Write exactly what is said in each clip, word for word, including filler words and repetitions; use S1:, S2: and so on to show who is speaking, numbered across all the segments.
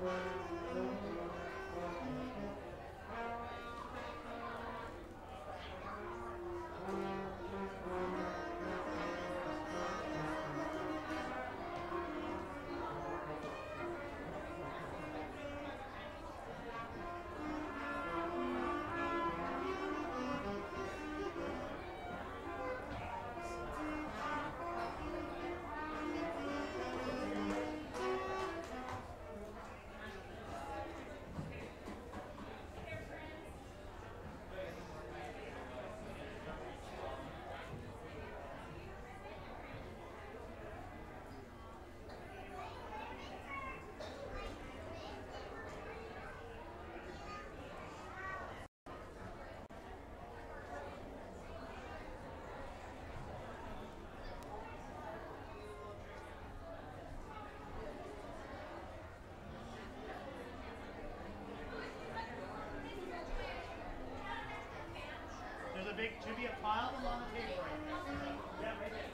S1: Big, should be a pile of them on the table right there. Yeah, right there.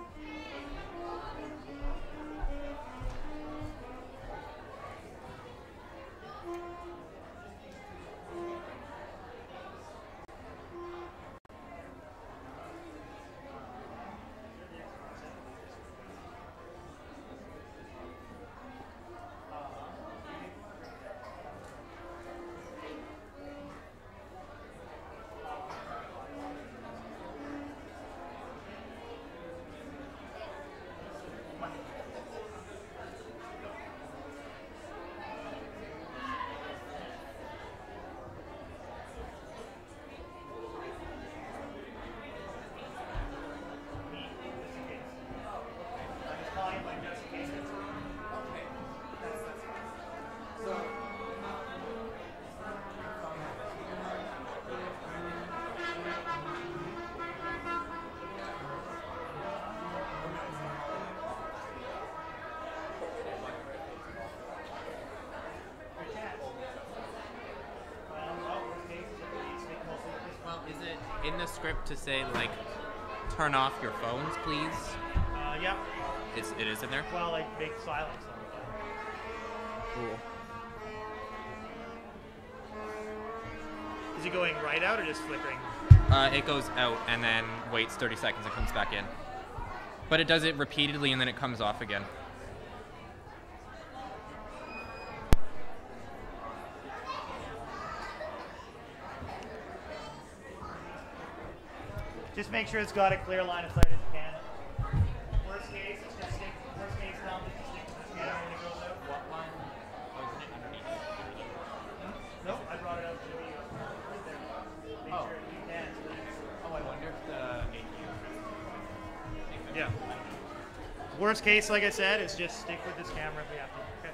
S2: In the script to say, like, turn off your phones, please?
S1: Uh, yeah.
S2: It's, it is in there?
S1: Well, like, big silence on the phone.
S2: Cool.
S1: Is it going right out or just flickering?
S2: Uh, it goes out and then waits thirty seconds and comes back in. But it does it repeatedly and then it comes off again.
S1: Just make sure it's got a clear line of sight if you can. Worst case, it's just stick. Worst case, down just stick to the scanner when it goes out.
S2: What line? Oh, isn't it underneath?
S1: Hmm? Nope, I brought it out to the right there. Make
S2: Oh.
S1: sure you can. So that it's,
S2: Oh, I wonder if the A Q.
S1: yeah. Worst case, like I said, is just stick with this camera if we have to. Okay.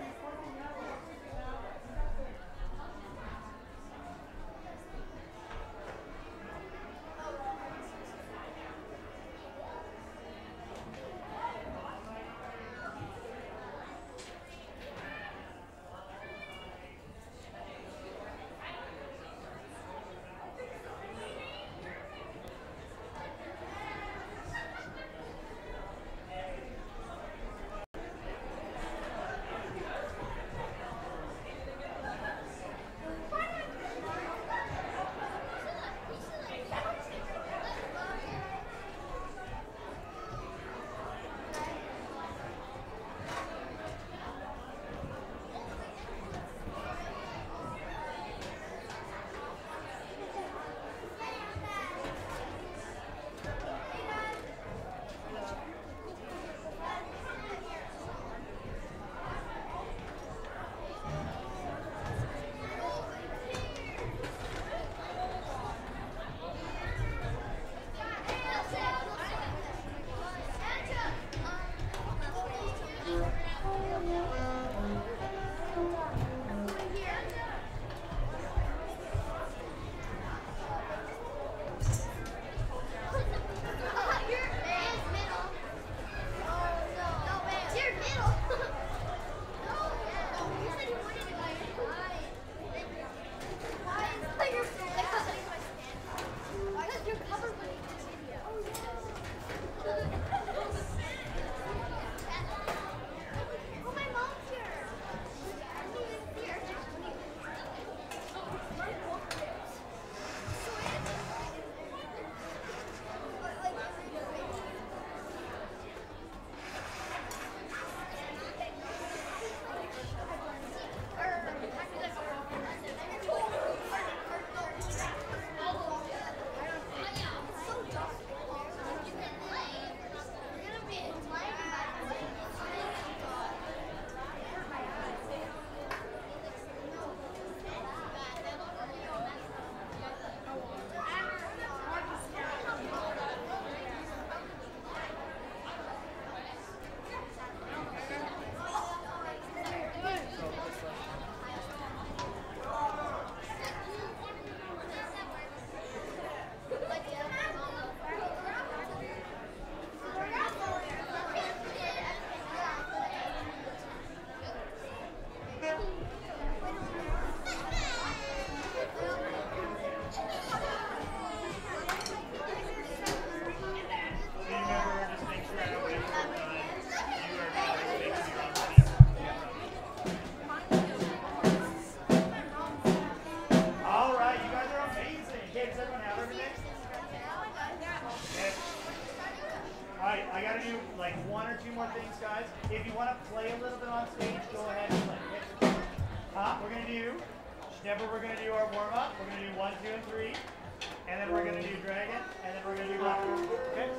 S1: like one or two more things, guys. If you want to play a little bit on stage, go ahead and play. Okay? Uh, we're going to do, Never, we're going to do our warm-up. We're going to do one, two, and three. And then we're going to do dragon. And then we're going to do black. Okay?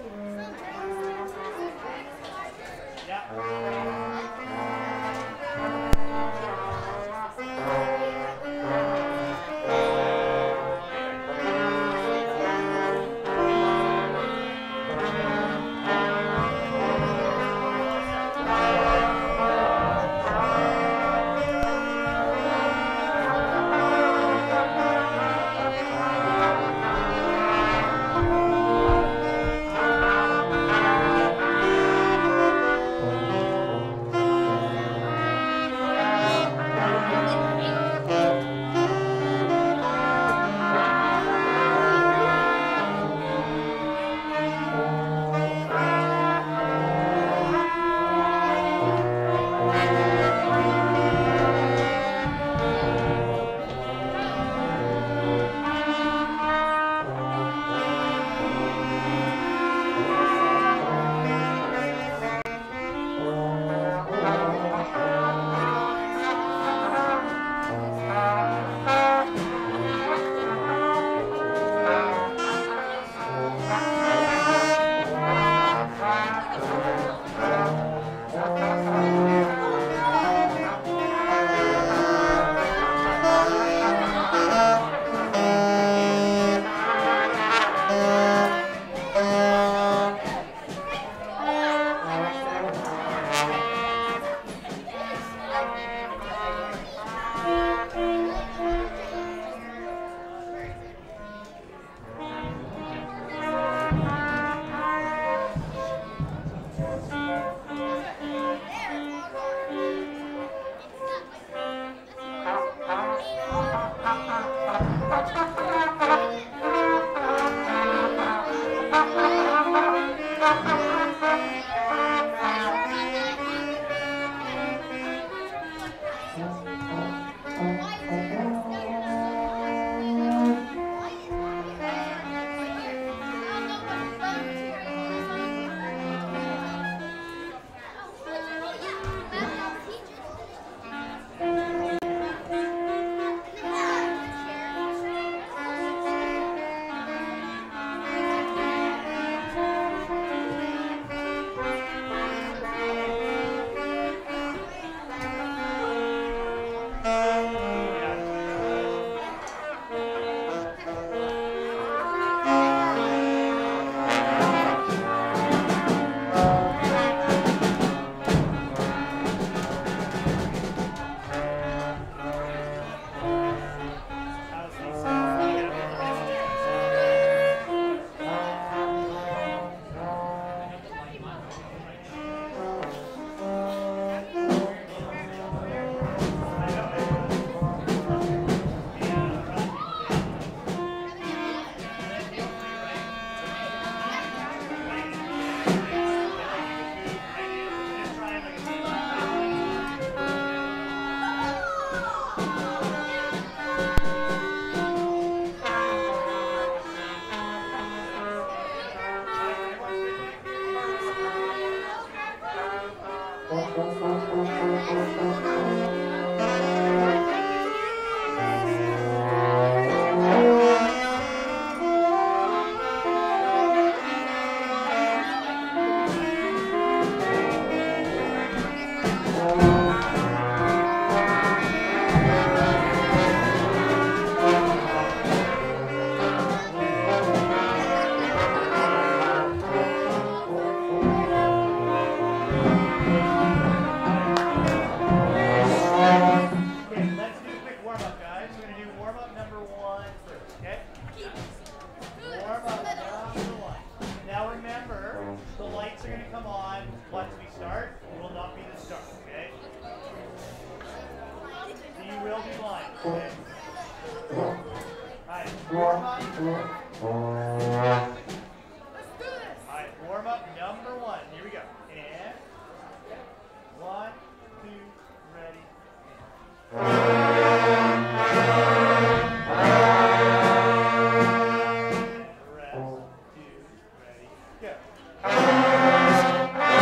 S1: Yeah. Go.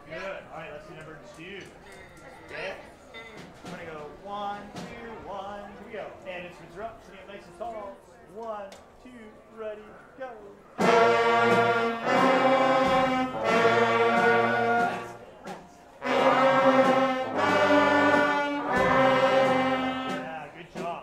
S1: Good. All right, let's do number two. Okay. We're going to go one, two, one. Here we go. And instruments are up. Sitting up nice and tall. One, two, ready, go. Yeah, good job.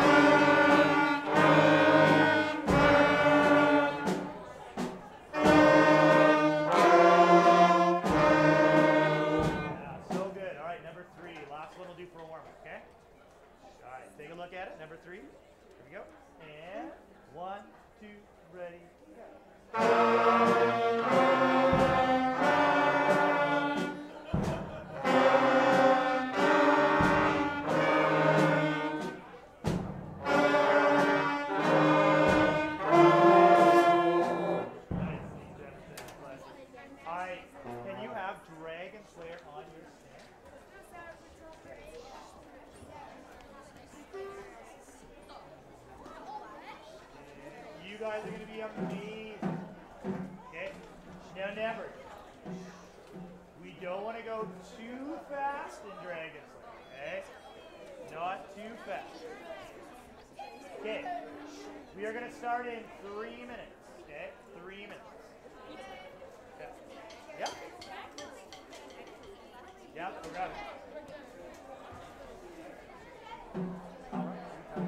S1: Take a look at it. Number three. Here we go. And one, two, ready, go. All right. Can you have Dragon Slayer on your stand? You guys are going to be amazing. Okay? Now never. We don't want to go too fast in Dragon Slayer. Okay? Not too fast. Okay. We are going to start in three minutes. Okay? Three minutes. Okay. Yep. Yep, we're ready. All right.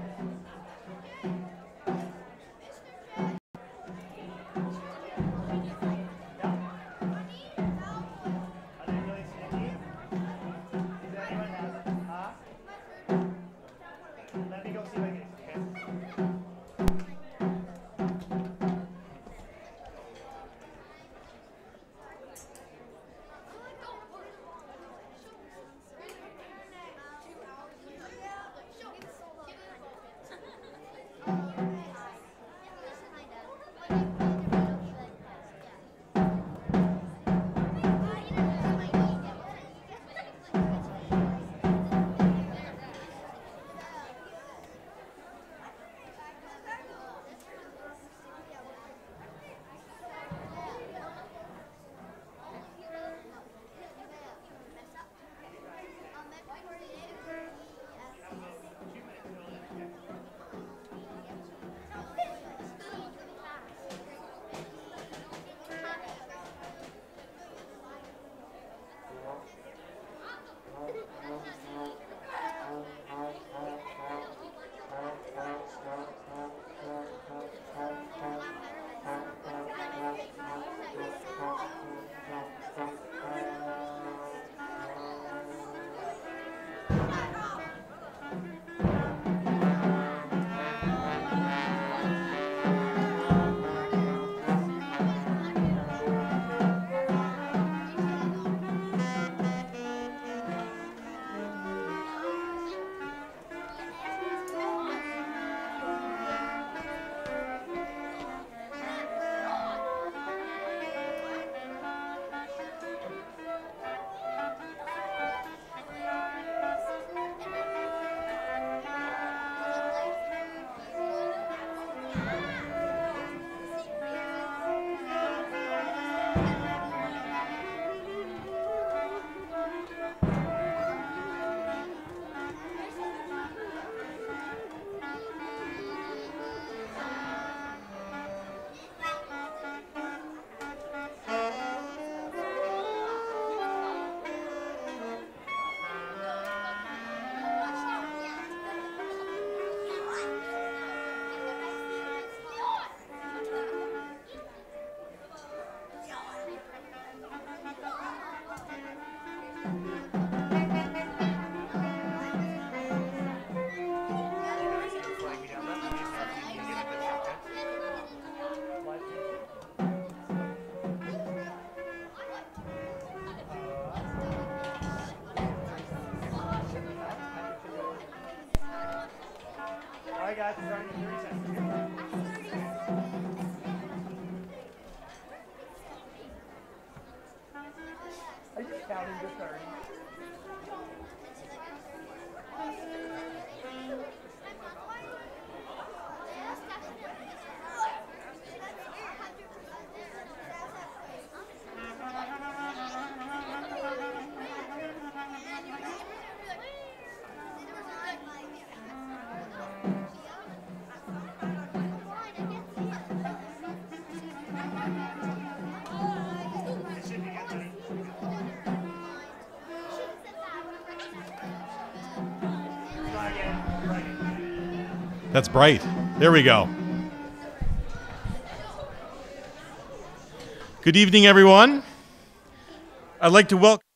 S1: Guys, starting in thirty seconds. Are you counting to thirty?
S3: That's bright. There we go. Good evening, everyone. I'd like to welcome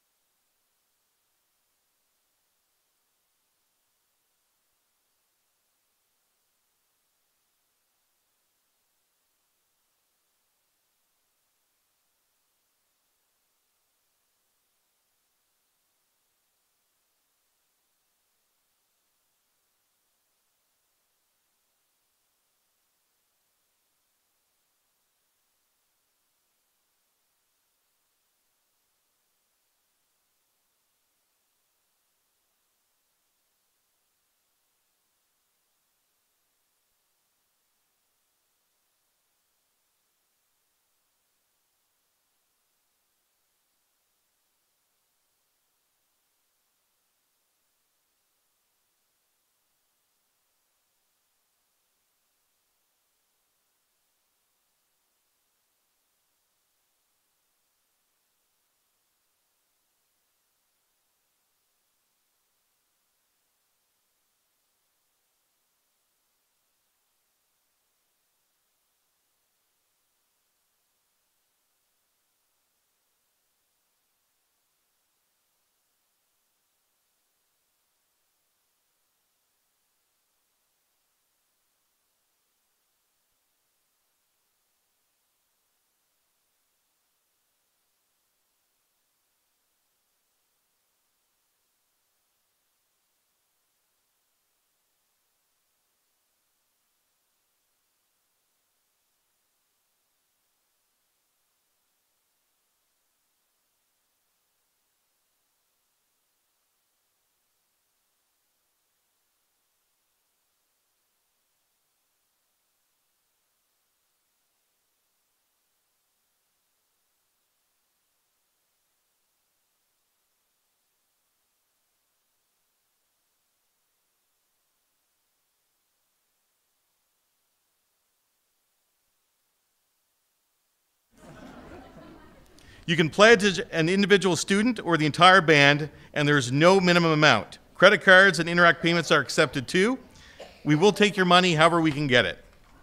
S3: You can pledge as an individual student or the entire band, and there's no minimum amount. Credit cards and Interact payments are accepted too. We will take your money however we can get it.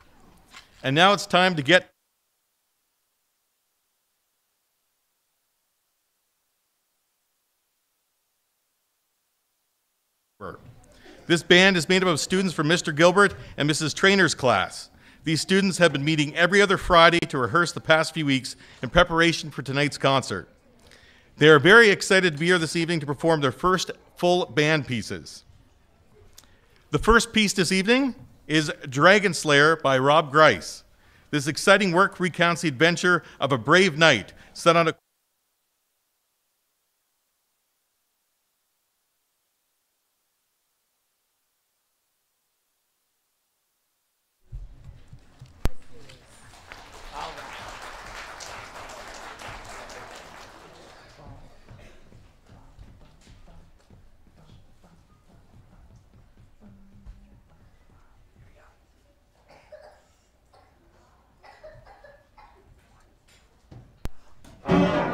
S3: And now it's time to get This band is made up of students from Mister Gilbert and Missus Trainer's class. These students have been meeting every other Friday to rehearse the past few weeks in preparation for tonight's concert. They are very excited to be here this evening to perform their first full band pieces. The first piece this evening is Dragon Slayer by Rob Grice. This exciting work recounts the adventure of a brave knight set on a Thank you.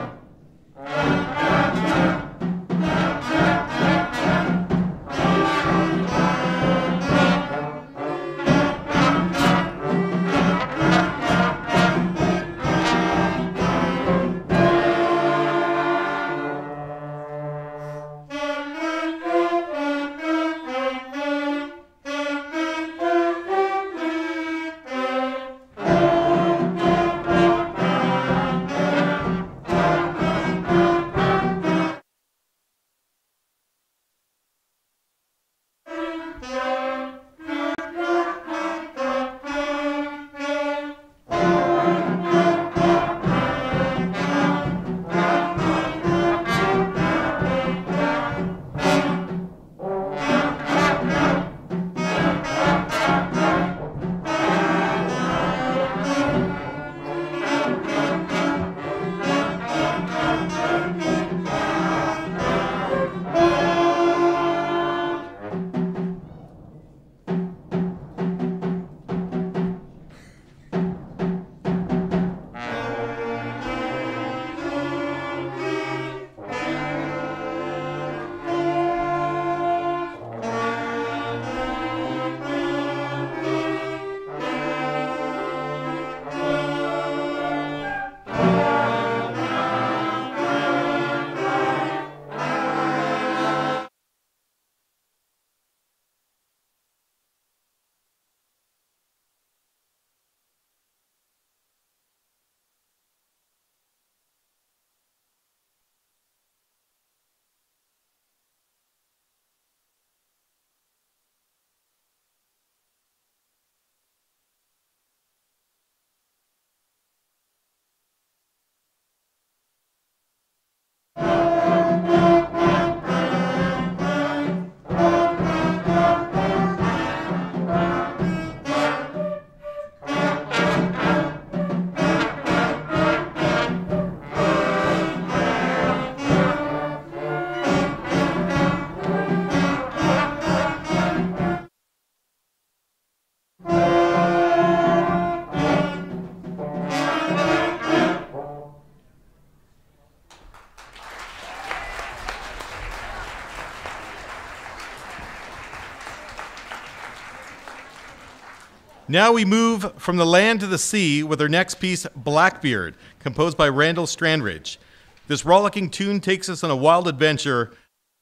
S3: Now we move from the land to the sea with our next piece, Blackbeard, composed by Randall Strandridge. This rollicking tune takes us on a wild adventure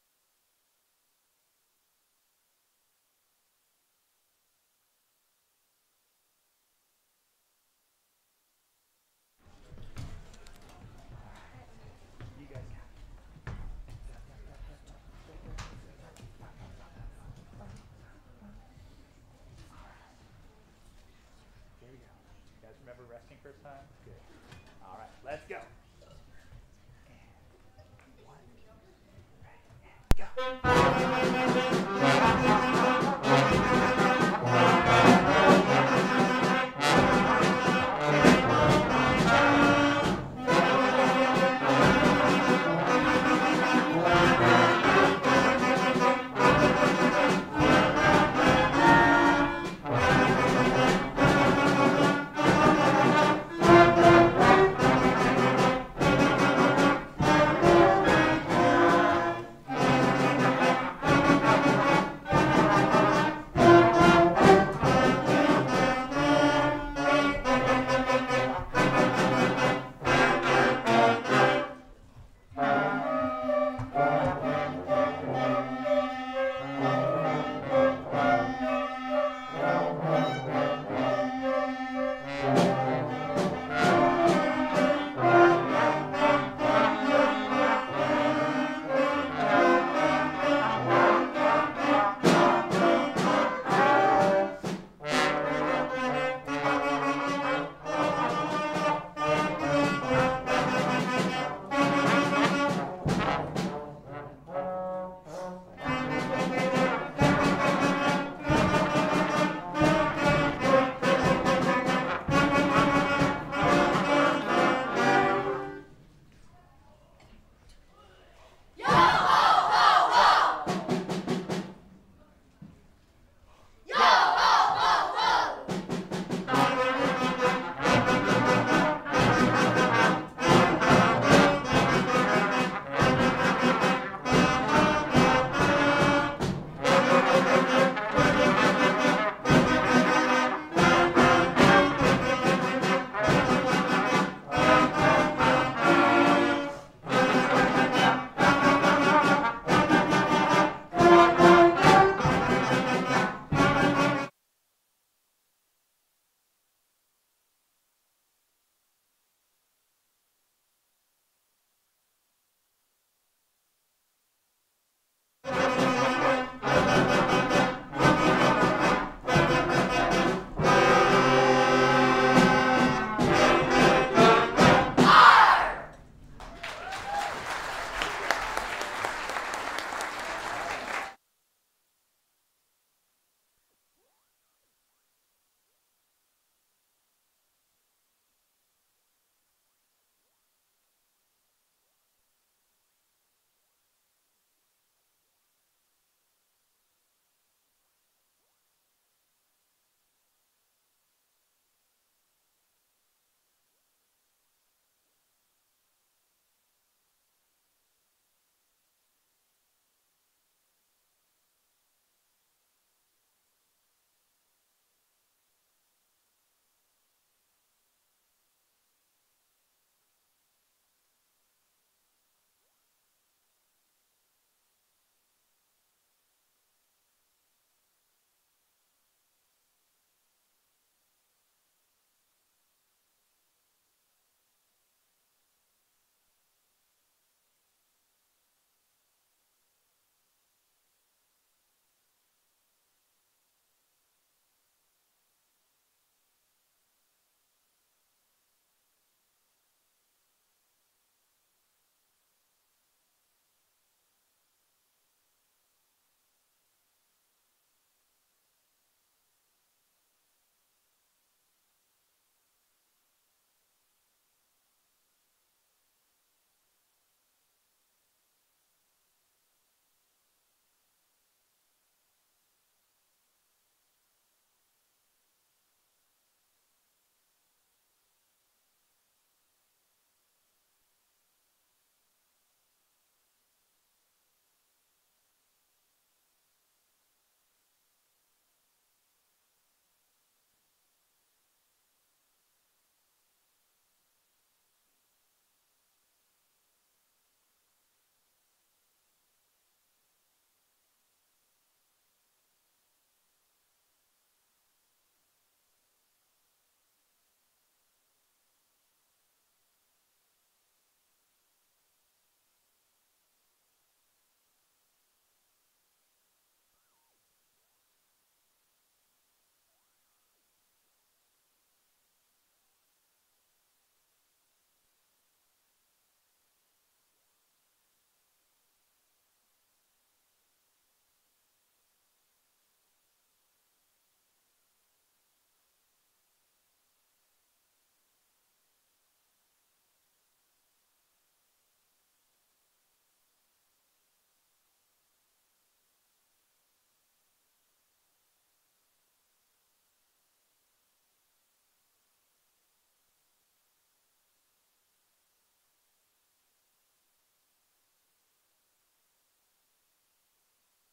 S1: First time? Good. All right, let's go.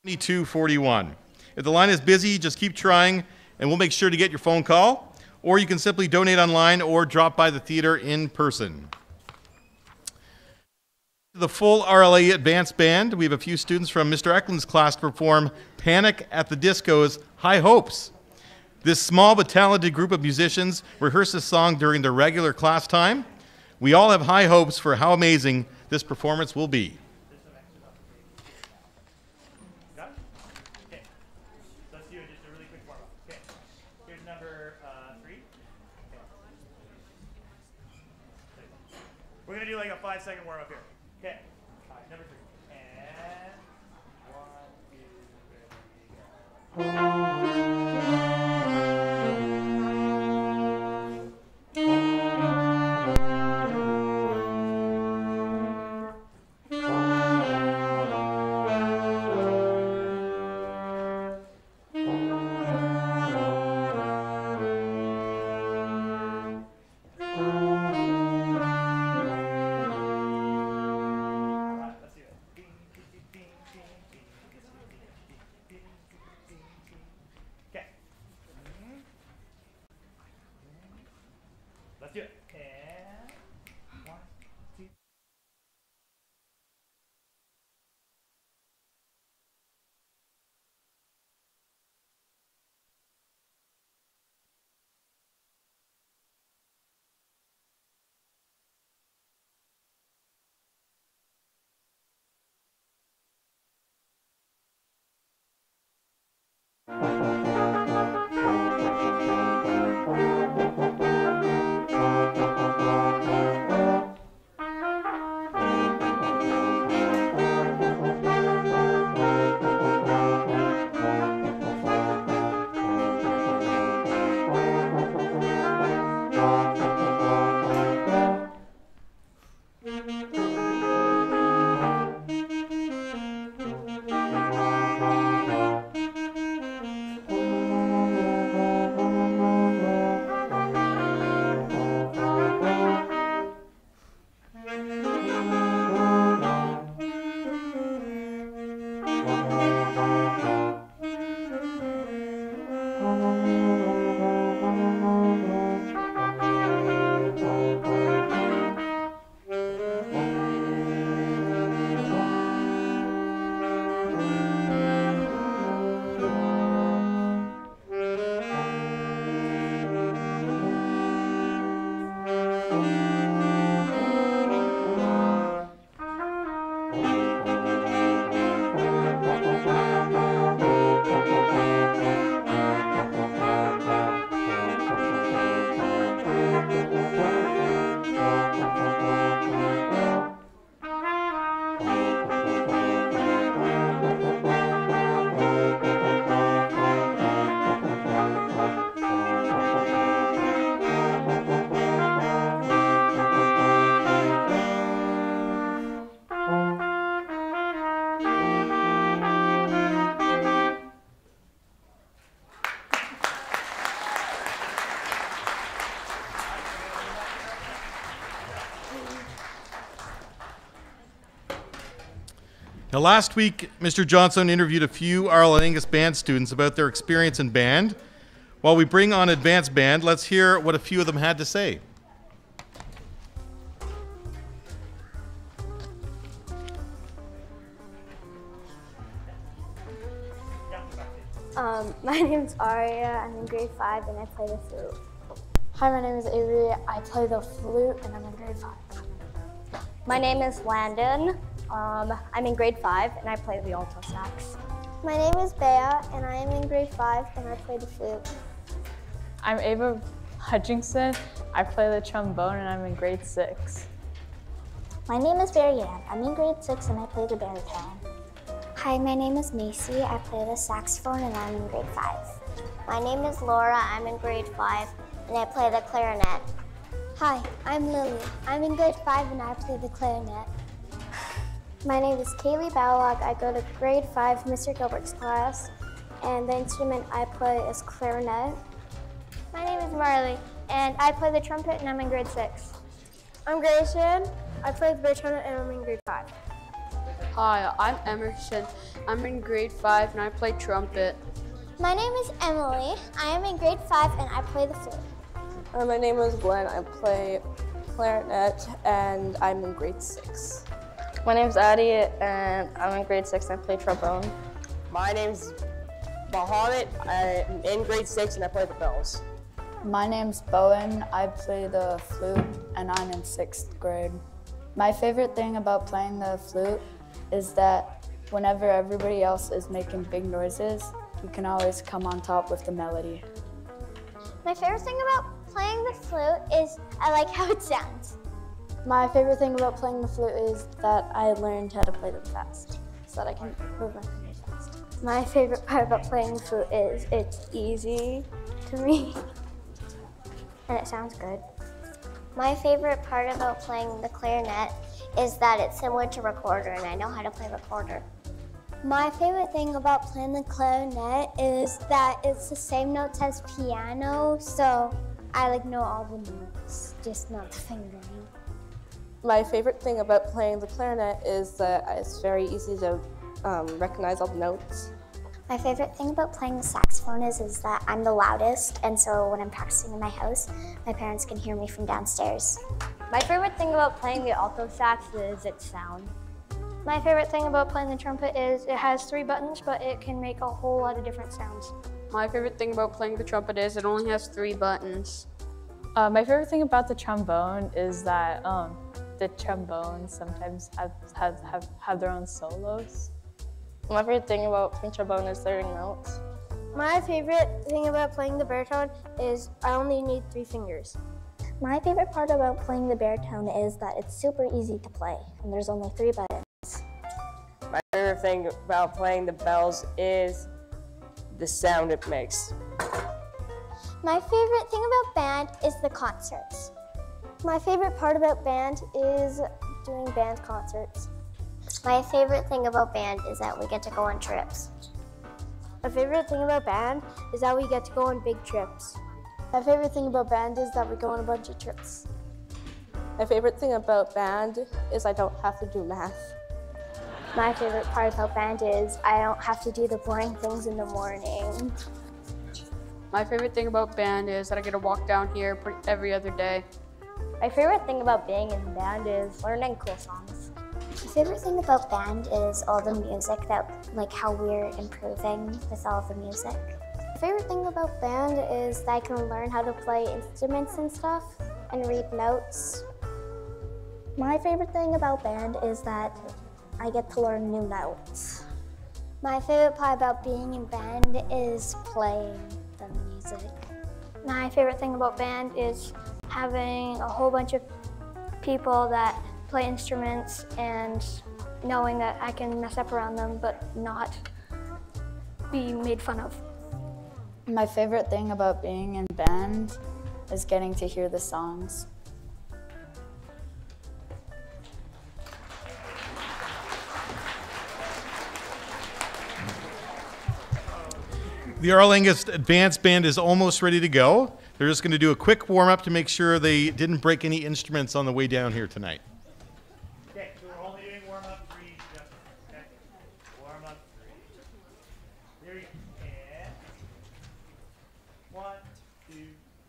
S3: twenty-two forty-one. If the line is busy, just keep trying and we'll make sure to get your phone call. Or you can simply donate online or drop by the theater in person. The full R L A Advanced Band, we have a few students from Mister Eklund's class to perform Panic at the Disco's High Hopes. This small but talented group of musicians rehearse this song during their regular class time. We all have high hopes for how amazing this performance will be.
S1: Got it? Okay. Let's do just a really quick warm-up. Okay. Here's number uh, three. Okay. We're going to do like a five-second warm-up here. Okay. All right, number three. And one, two, three, go. Let's do it. And one, two.
S3: Now, last week, Mister Johnson interviewed a few R L A Angus band students about their experience in band. While we bring on Advanced Band, let's hear what a few of them had to say.
S4: Um, my name's Aria, I'm in grade five and I play the flute.
S5: Hi, my name is Avery, I play the flute and I'm in grade five.
S4: My name is Landon, um, I'm in grade five and I play the alto sax.
S6: My name is Bea and I am in grade five and I play the flute.
S7: I'm Ava Hutchinson, I play the trombone and I'm in grade six.
S8: My name is Marianne, I'm in grade six and I play the baritone.
S9: Hi, my name is Macy. I play the saxophone and I'm in grade five.
S6: My name is Laura. I'm in grade five and I play the clarinet.
S10: Hi, I'm Lily. I'm in grade five and I play the clarinet.
S11: My name is Kaylee Balog. I go to grade five, Mister Gilbert's class, and the instrument I play is clarinet.
S12: My name is Marley, and I play the trumpet and I'm in grade six.
S13: I'm Grayson. I play the baritone and I'm in grade five. Hi, I'm Emerson. I'm in grade five and I play trumpet.
S10: My name is Emily. I am in grade five and I play the flute.
S14: Uh, my name is Glenn. I play clarinet and I'm in grade six.
S15: My name's Addie and I'm in grade six and I play trombone.
S16: My name's Mohammed. I'm in grade six and I play the bells.
S17: My name's Bowen. I play the flute and I'm in sixth grade. My favorite thing about playing the flute is that whenever everybody else is making big noises, you can always come on top with the melody.
S10: My favorite thing about playing the flute is I like how it sounds.
S5: My favorite thing about playing the flute is that I learned how to play them fast, so that I can move my fingers fast.
S11: My favorite part about playing the flute is it's easy to me, and it sounds good.
S6: My favorite part about playing the clarinet is that it's similar to recorder, and I know how to play recorder.
S10: My favorite thing about playing the clarinet is that it's the same notes as piano, so I like know all the notes, just not the fingering.
S14: My favorite thing about playing the clarinet is that it's very easy to um, recognize all the notes.
S9: My favorite thing about playing the saxophone is, is that I'm the loudest, and so when I'm practicing in my house, my parents can hear me from downstairs.
S4: My favorite thing about playing the alto sax is its sound.
S11: My favorite thing about playing the trumpet is it has three buttons, but it can make a whole lot of different sounds.
S13: My favorite thing about playing the trumpet is it only has three buttons.
S7: Uh, my favorite thing about the trombone is that um, the trombones sometimes have, have, have, have their own solos.
S15: My favorite thing about playing trombone is learning notes.
S11: My favorite thing about playing the baritone is I only need three fingers.
S8: My favorite part about playing the baritone is that it's super easy to play, and there's only three buttons.
S16: My favorite thing about playing the bells is the sound it makes.
S10: My favorite thing about band is the concerts.
S11: My favorite part about band is doing band concerts.
S6: My favorite thing about band is that we get to go on trips.
S11: My favorite thing about band is that we get to go on big trips.
S5: My favorite thing about band is that we go on a bunch of trips.
S14: My favorite thing about band is I don't have to do math.
S11: My favorite part about band is I don't have to do the boring things in the morning.
S13: My favorite thing about band is that I get to walk down here every other day.
S4: My favorite thing about being in band is learning cool songs.
S9: My favorite thing about band is all the music, that like how we're improving with all the music.
S11: My favorite thing about band is that I can learn how to play instruments and stuff and read notes.
S8: My favorite thing about band is that I get to learn new notes.
S10: My favorite part about being in band is playing the music.
S11: My favorite thing about band is having a whole bunch of people that play instruments and knowing that I can mess up around them but not be made fun of.
S17: My favorite thing about being in band is getting to hear the songs.
S3: The Arl Angus Advanced Band is almost ready to go. They're just going to do a quick warm-up to make sure they didn't break any instruments on the way down here tonight.
S1: Okay, so we're only doing warm-up three. Just, okay. Warm-up three. Here we go. And one, two,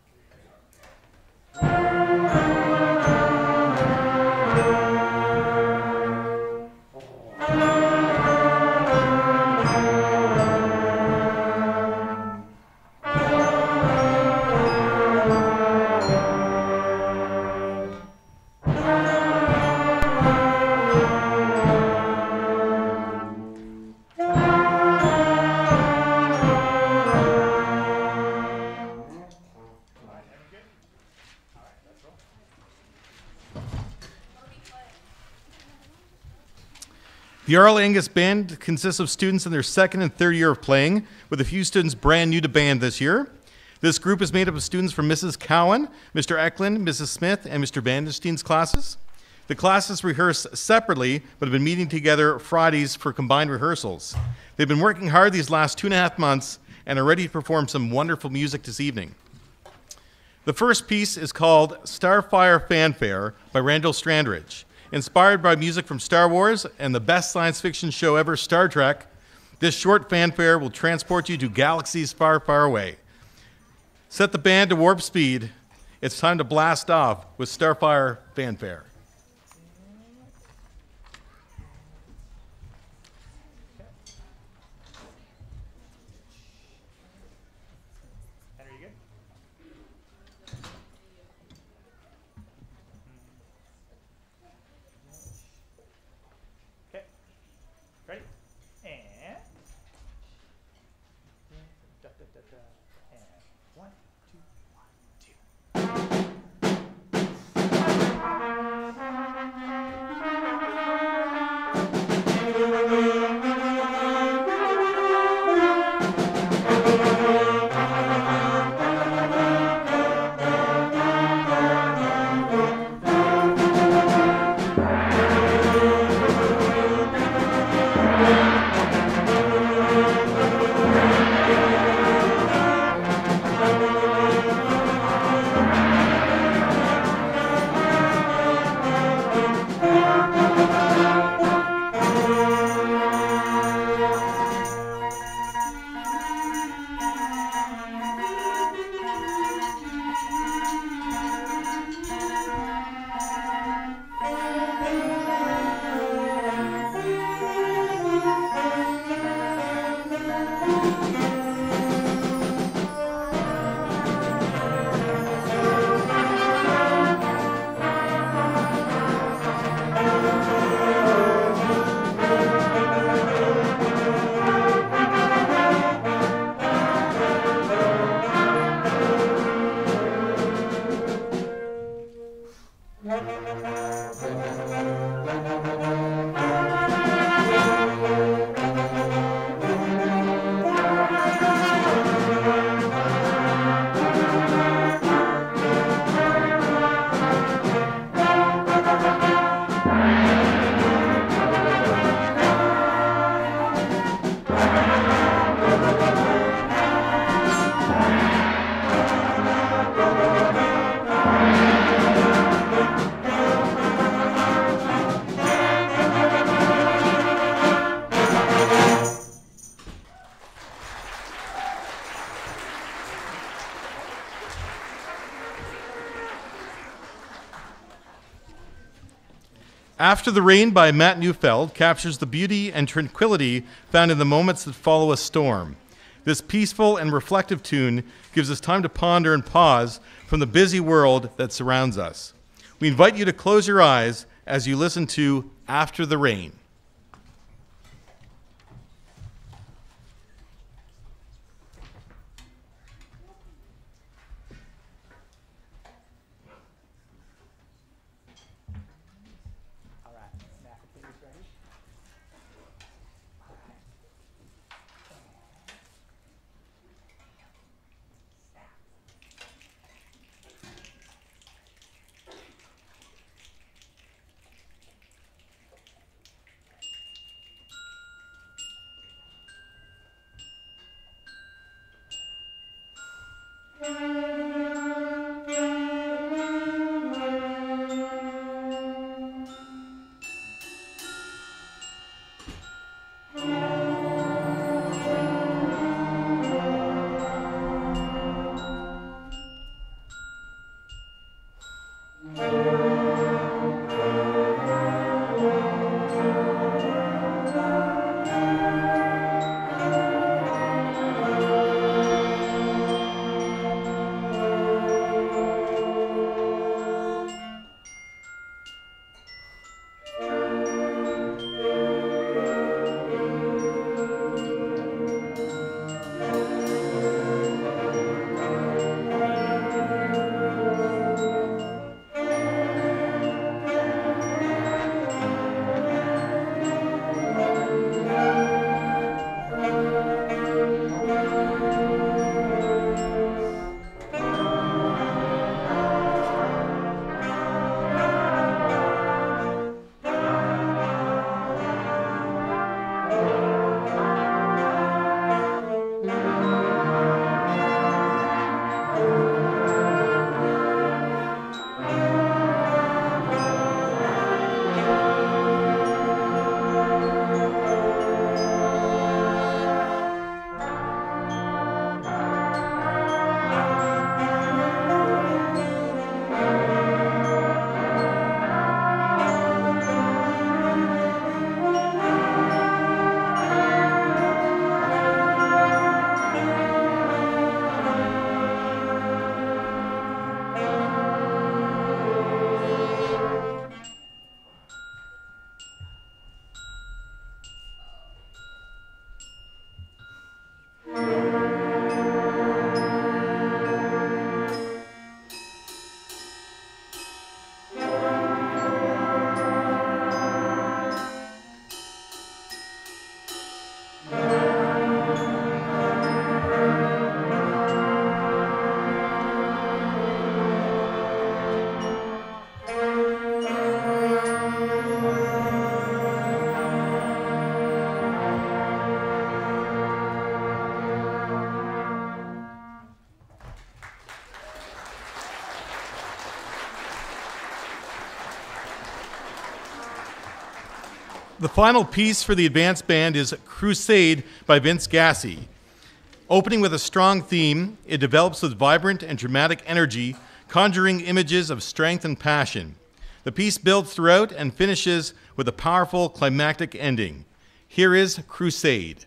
S3: The Arl Angus Band consists of students in their second and third year of playing, with a few students brand new to band this year. This group is made up of students from Missus Cowan, Mister Eklund, Missus Smith, and Mister Vandenstein's classes. The classes rehearse separately, but have been meeting together Fridays for combined rehearsals. They've been working hard these last two and a half months and are ready to perform some wonderful music this evening. The first piece is called Starfire Fanfare by Randall Strandridge. Inspired by music from Star Wars and the best science fiction show ever, Star Trek, this short fanfare will transport you to galaxies far, far away. Set the band to warp speed. It's time to blast off with Starfire Fanfare.
S1: Henry, you good? Okay. Ready? And. Da, da, da, da. And one, two, one, two.
S3: After the Rain by Matt Neufeld captures the beauty and tranquility found in the moments that follow a storm. This peaceful and reflective tune gives us time to ponder and pause from the busy world that surrounds us. We invite you to close your eyes as you listen to After the Rain. The final piece for the advanced band is Crusade by Vince Gassi. Opening with a strong theme, it develops with vibrant and dramatic energy, conjuring images of strength and passion. The piece builds throughout and finishes with a powerful climactic ending. Here is Crusade.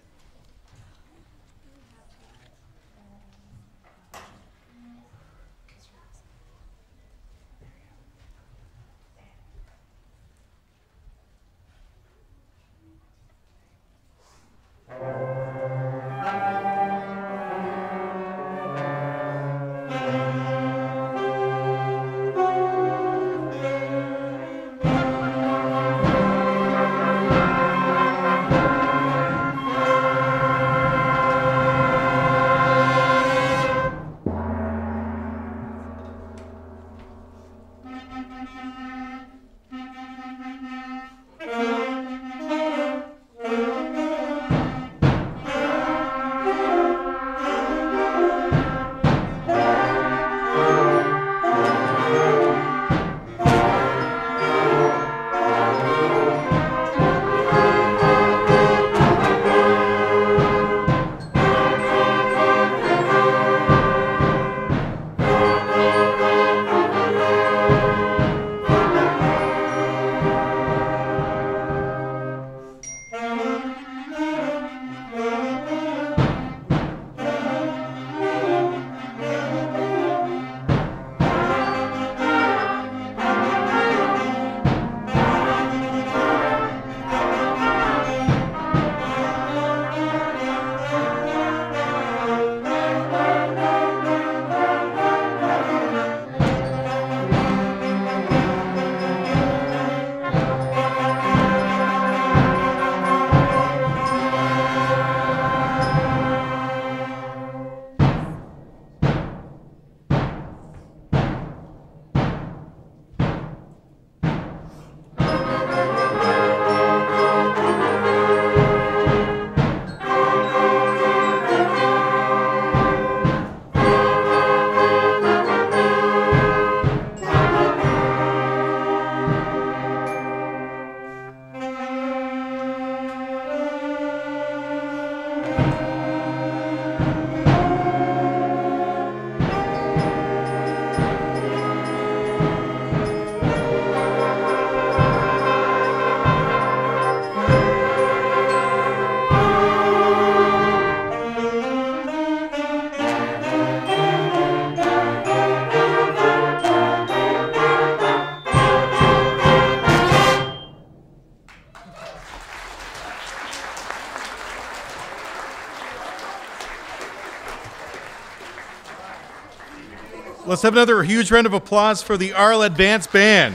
S3: Let's have another huge round of applause for the Arl Advanced Band.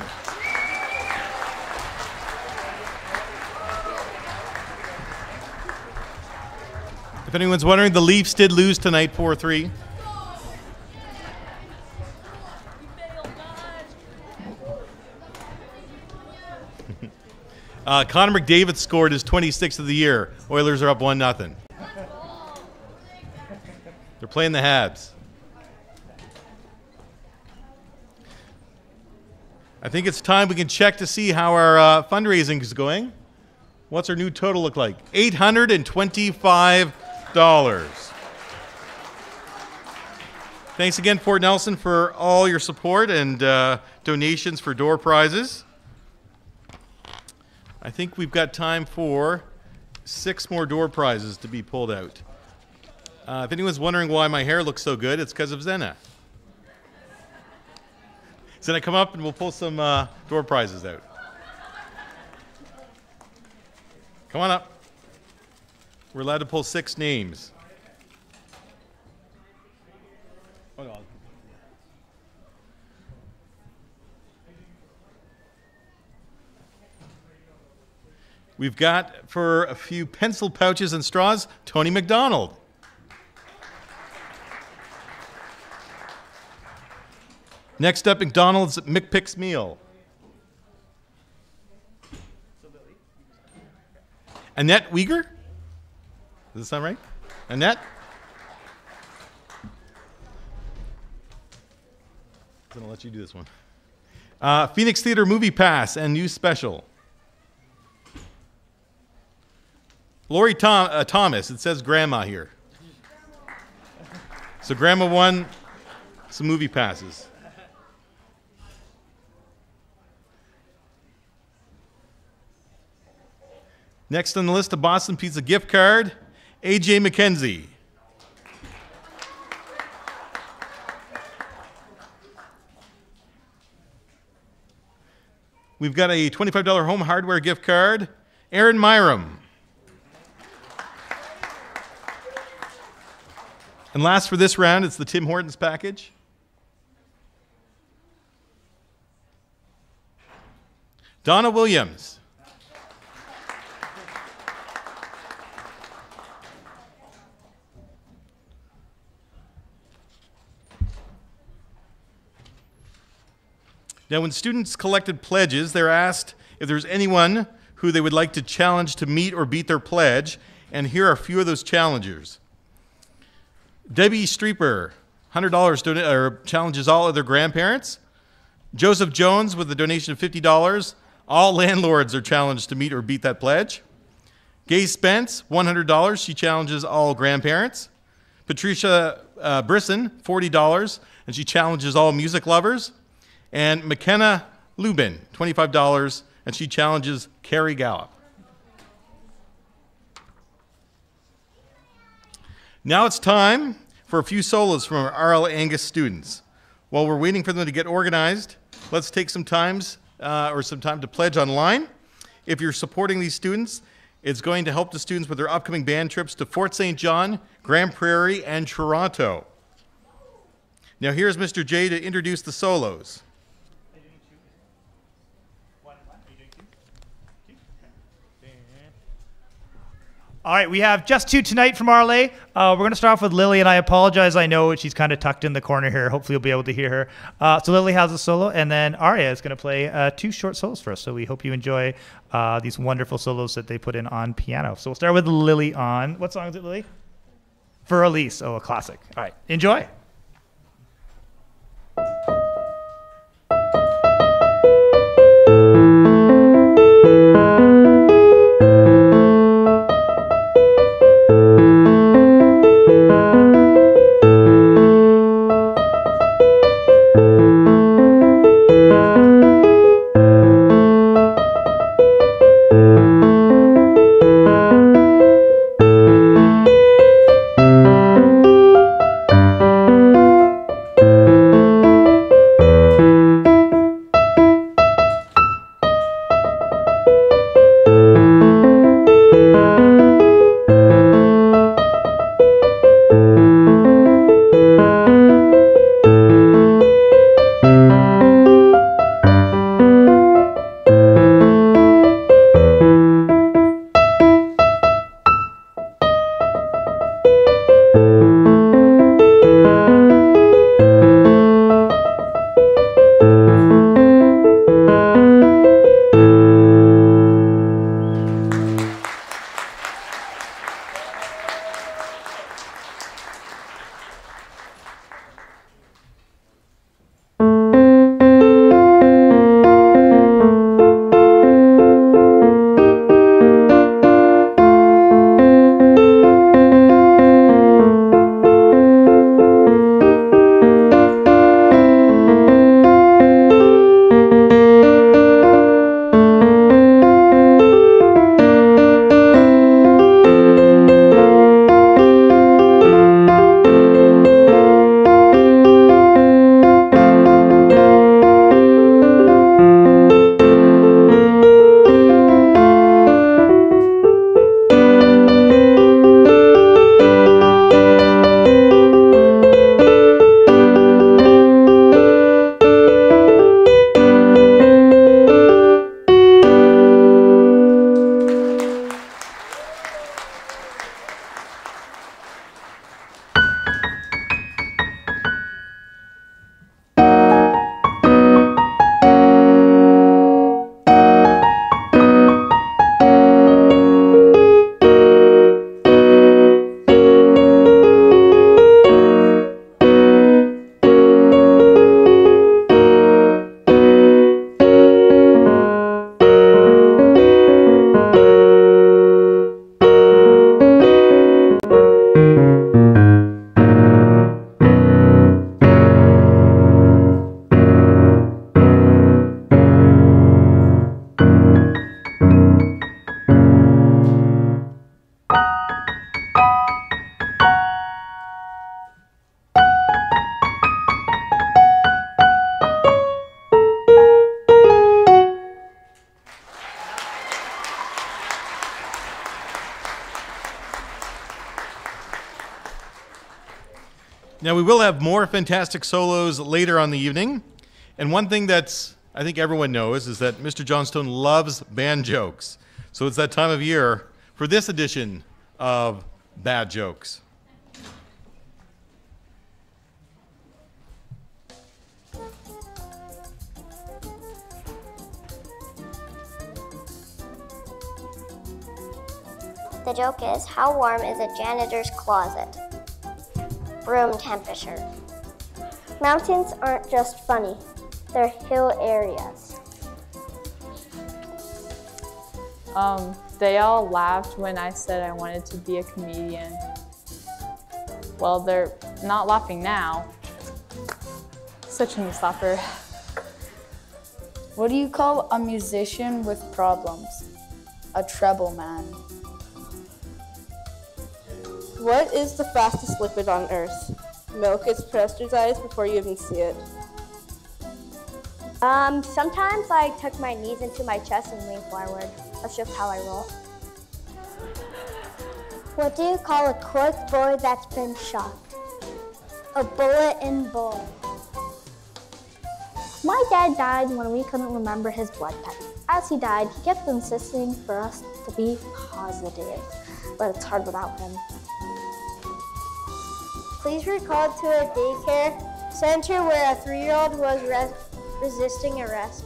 S3: If anyone's wondering, the Leafs did lose tonight four three. uh, Connor McDavid scored his twenty-sixth of the year. Oilers are up one nothing. They're playing the Habs. I think it's time we can check to see how our uh, fundraising is going. What's our new total look like? eight hundred twenty-five dollars. Thanks again, Fort Nelson, for all your support and uh, donations for door prizes. I think we've got time for six more door prizes to be pulled out. Uh, if anyone's wondering why my hair looks so good, it's because of Zena. Zena, come up and we'll pull some uh, door prizes out. Come on up. We're allowed to pull six names. Hold on. We've got, for a few pencil pouches and straws, Tony McDonald. Next up, McDonald's McPicks meal. Annette Uyghur? Does this sound right? Annette? I'm going to let you do this one. Uh, Phoenix Theater Movie Pass and New Special. Lori Tom, uh, Thomas, it says Grandma here. So Grandma won some movie passes. Next on the list, a Boston Pizza gift card, A J McKenzie. We've got a twenty-five dollar home hardware gift card, Aaron Myram. And last for this round, it's the Tim Hortons package. Donna Williams. Now, when students collected pledges, they're asked if there's anyone who they would like to challenge to meet or beat their pledge, and here are a few of those challengers. Debbie Streeper, one hundred dollars don- or challenges all other grandparents. Joseph Jones with a donation of fifty dollars. All landlords are challenged to meet or beat that pledge. Gay Spence, one hundred dollars. She challenges all grandparents. Patricia uh, Brisson, forty dollars, and she challenges all music lovers. And McKenna Lubin, twenty-five dollars, and she challenges Carrie Gallup. Now it's time for a few solos from our R L Angus students. While we're waiting for them to get organized, let's take some times uh, or some time to pledge online. If you're supporting these students, it's going to help the students with their upcoming band trips to Fort Saint John, Grande Prairie, and Toronto. Now here's Mister J to introduce the solos.
S1: All right, we have just two tonight from R L A. Uh, we're going to start off with Lily, and I apologize. I know she's kind of tucked in the corner here. Hopefully you'll be able to hear her. Uh, so Lily has a solo, and then Aria is going to play uh, two short solos for us. So we hope you enjoy uh, these wonderful solos that they put in on piano. So we'll start with Lily on, what song is it, Lily? For Elise. Oh, a classic. All right, enjoy.
S18: Thank you.
S3: Now, we will have more fantastic solos later on the evening. And one thing that's, I think everyone knows, is that Mister Johnstone loves band jokes. So it's that time of year for this edition of Bad Jokes.
S6: The joke is, how warm is a janitor's closet? Room temperature.
S8: Mountains aren't just funny, they're hill areas.
S7: Um, they all laughed when I said I wanted to be a comedian. Well, they're not laughing now. Such a knee slapper.
S17: What do you call a musician with problems? A treble man.
S14: What is the fastest liquid on Earth? Milk is pasteurized before you even see it.
S4: Um, sometimes I tuck my knees into my chest and lean forward. That's just how I roll.
S8: What do you call a cork boy that's been shot? A bullet in bowl. My dad died when we couldn't remember his blood type. As he died, he kept insisting for us to be positive, but it's hard without him.
S10: Please recall to a daycare center where a three-year-old was res resisting arrest.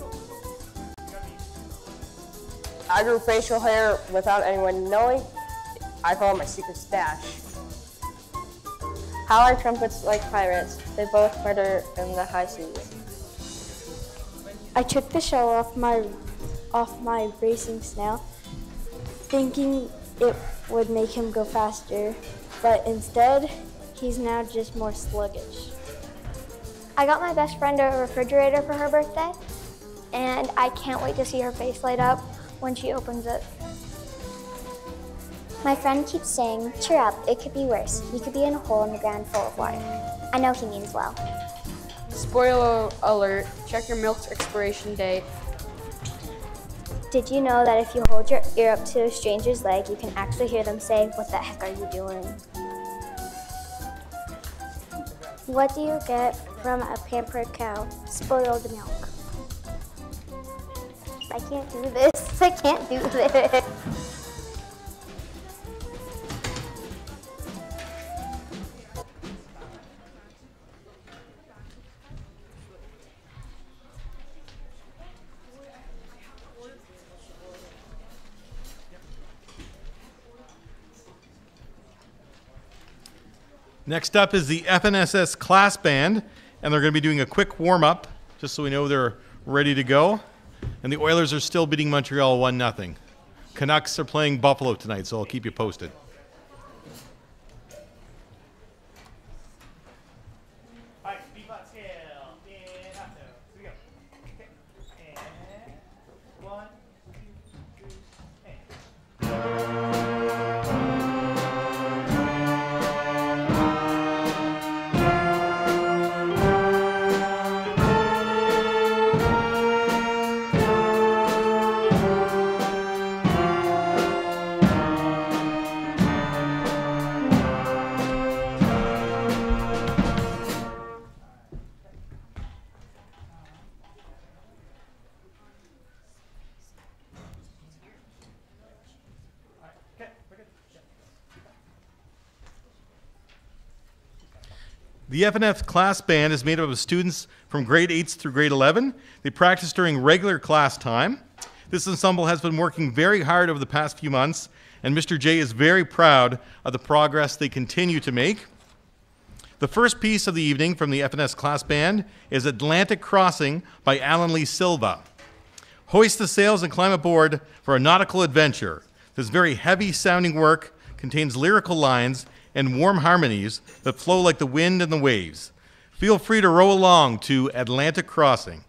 S16: I grew facial hair without anyone knowing. I call it my secret stash.
S15: How are trumpets like pirates? They both murder in the high seas.
S5: I took the shell off my off my racing snail, thinking it would make him go faster, but instead, he's now just more sluggish.
S11: I got my best friend a refrigerator for her birthday, and I can't wait to see her face light up when she opens it.
S6: My friend keeps saying, cheer up, it could be worse. You could be in a hole in the ground full of water. I know he means well.
S13: Spoiler alert, check your milk's expiration date.
S4: Did you know that if you hold your ear up to a stranger's leg, you can actually hear them say, what the heck are you doing?
S8: What do you get from a pampered cow? Spoiled milk.
S6: I can't do this. I can't do this.
S3: Next up is the F N S S class band, and they're going to be doing a quick warm-up, just so we know they're ready to go. And the Oilers are still beating Montreal one nothing. Canucks are playing Buffalo tonight, so I'll keep you posted.
S1: All right, B-flat scale. In half note. Here we go. Okay. And one, two, three, and.
S3: The F N F class band is made up of students from grade eights through grade eleven. They practice during regular class time. This ensemble has been working very hard over the past few months, and Mister J is very proud of the progress they continue to make. The first piece of the evening from the F N S class band is Atlantic Crossing by Alan Lee Silva. Hoist the sails and climb aboard for a nautical adventure. This very heavy-sounding work contains lyrical lines and warm harmonies that flow like the wind and the waves. Feel free to row along to Atlantic Crossing.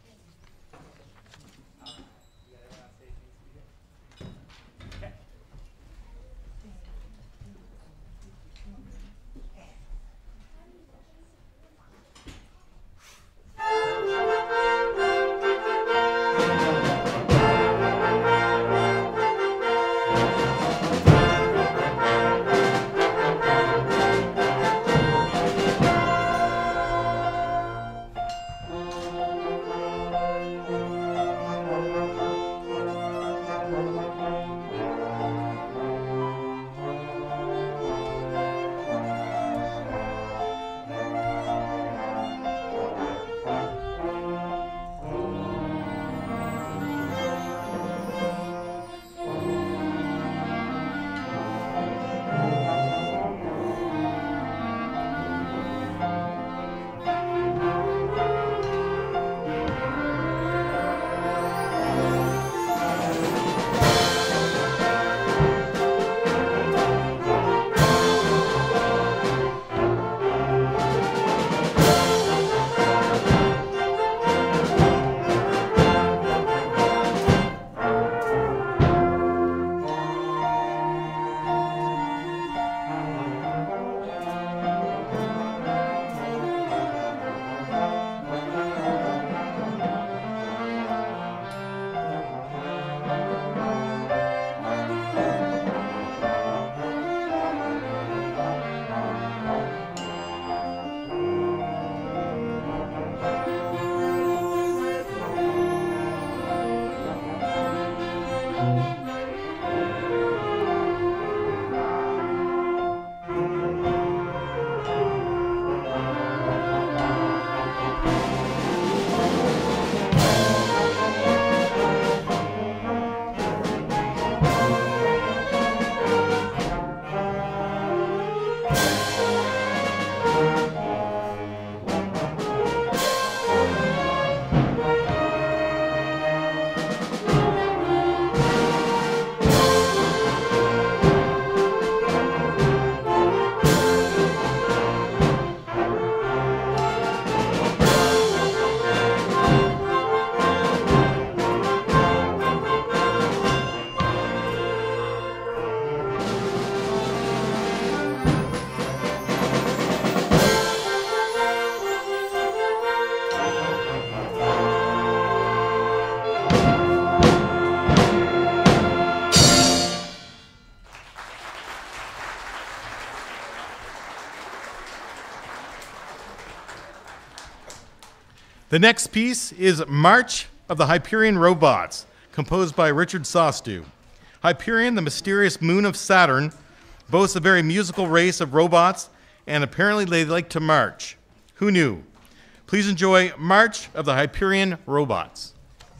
S3: The next piece is March of the Hyperion Robots, composed by Richard Sostu. Hyperion, the mysterious moon of Saturn, boasts a very musical race of robots, and apparently they like to march. Who knew? Please enjoy March of the Hyperion Robots.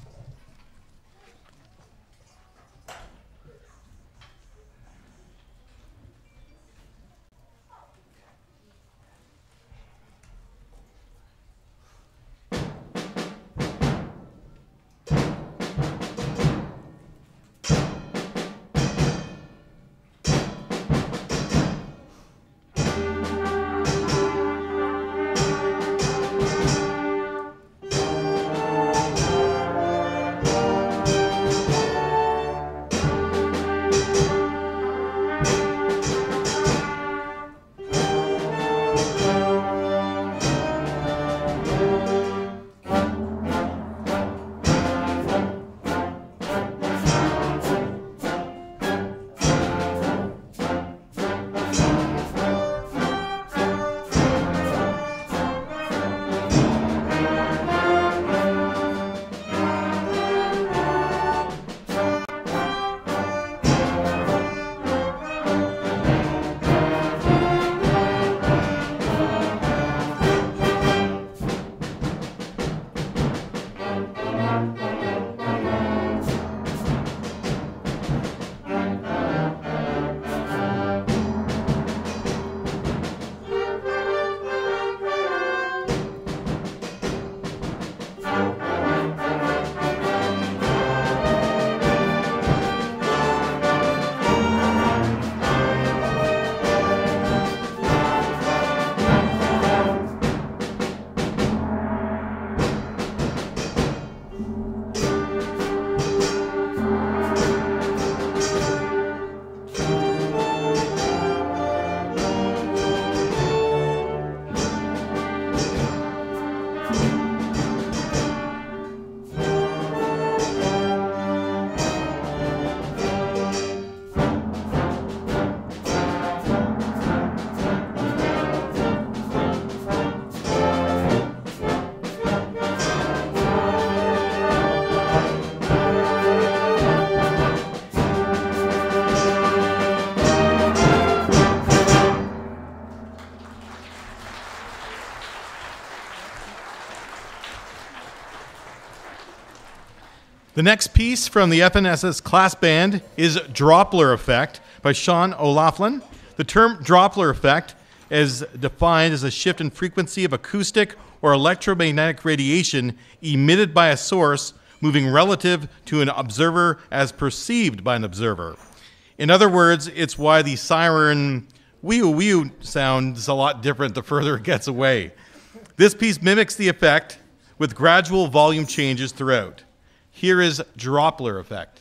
S3: The next piece from the F N S S class band is Doppler Effect by Sean O'Laughlin. The term Doppler Effect is defined as a shift in frequency of acoustic or electromagnetic radiation emitted by a source moving relative to an observer as perceived by an observer. In other words, it's why the siren wee-oo-wee-oo sound is a lot different the further it gets away. This piece mimics the effect with gradual volume changes throughout. Here is Doppler Effect.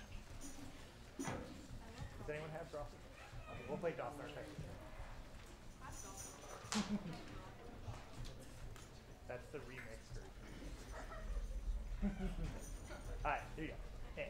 S1: Does anyone have Doppler? Okay, we'll play Doppler Effect. That's the remix version. All right, here you go. Hey.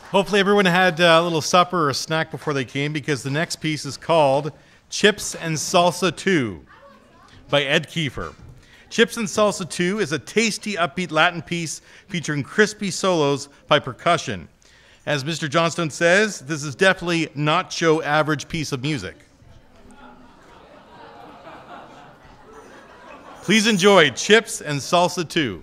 S3: Hopefully everyone had a little supper or a snack before they came, because the next piece is called Chips and Salsa two by Ed Kiefer. Chips and Salsa two is a tasty, upbeat Latin piece featuring crispy solos by percussion. As Mister Johnstone says, this is definitely not your average piece of music. Please enjoy Chips and Salsa two.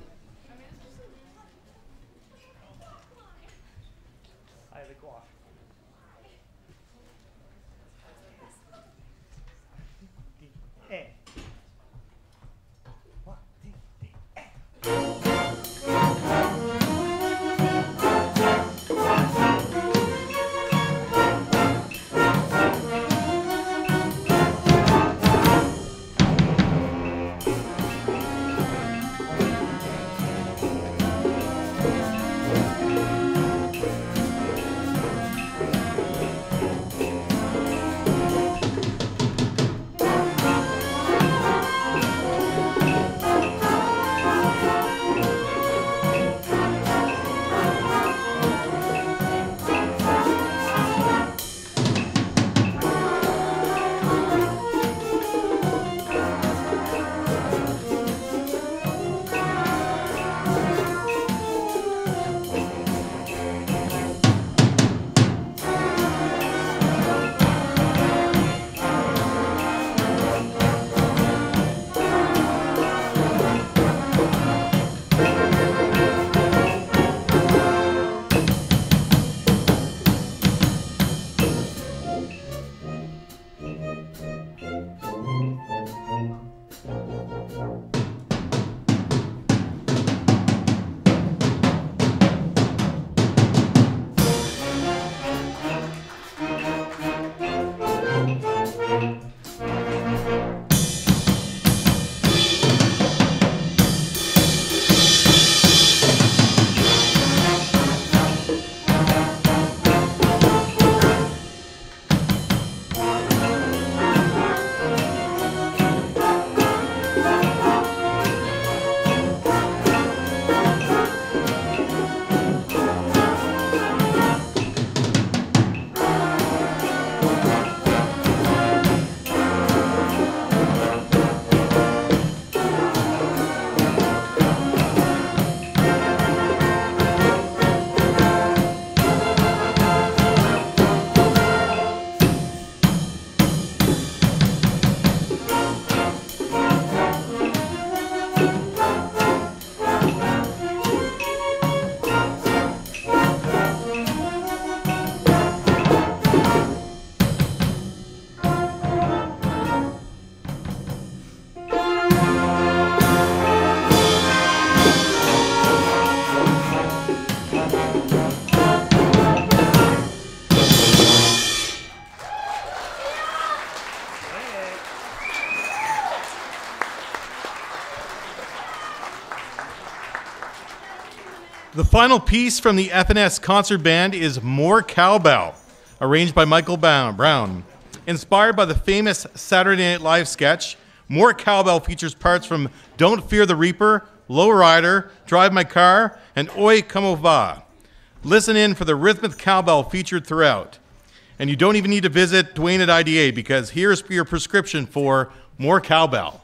S3: The final piece from the F N S concert band is More Cowbell, arranged by Michael Brown. Inspired by the famous Saturday Night Live sketch, More Cowbell features parts from Don't Fear the Reaper, Low Rider, Drive My Car, and Oi Como Va. Listen in for the rhythmic cowbell featured throughout. And you don't even need to visit Dwayne at I D A, because here's your prescription for More Cowbell.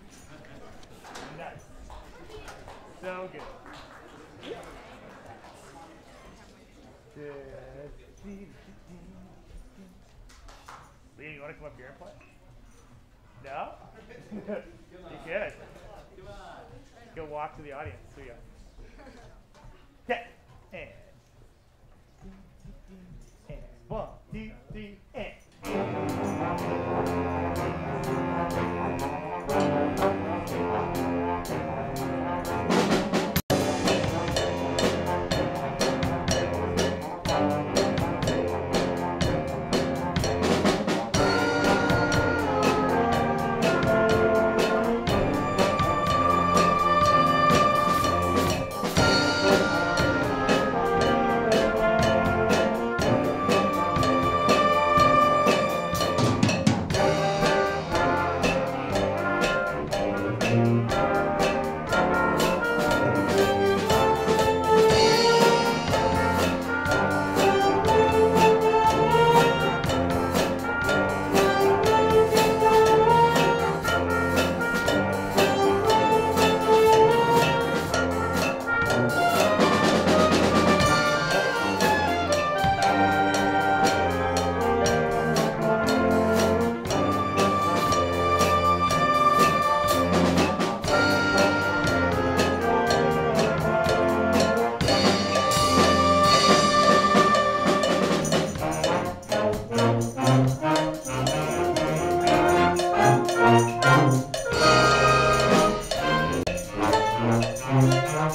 S1: So good. Lee, you want to come up here and play? No? You good. Go walk to the audience. So yeah. Yeah. And. And. One, two, three, and.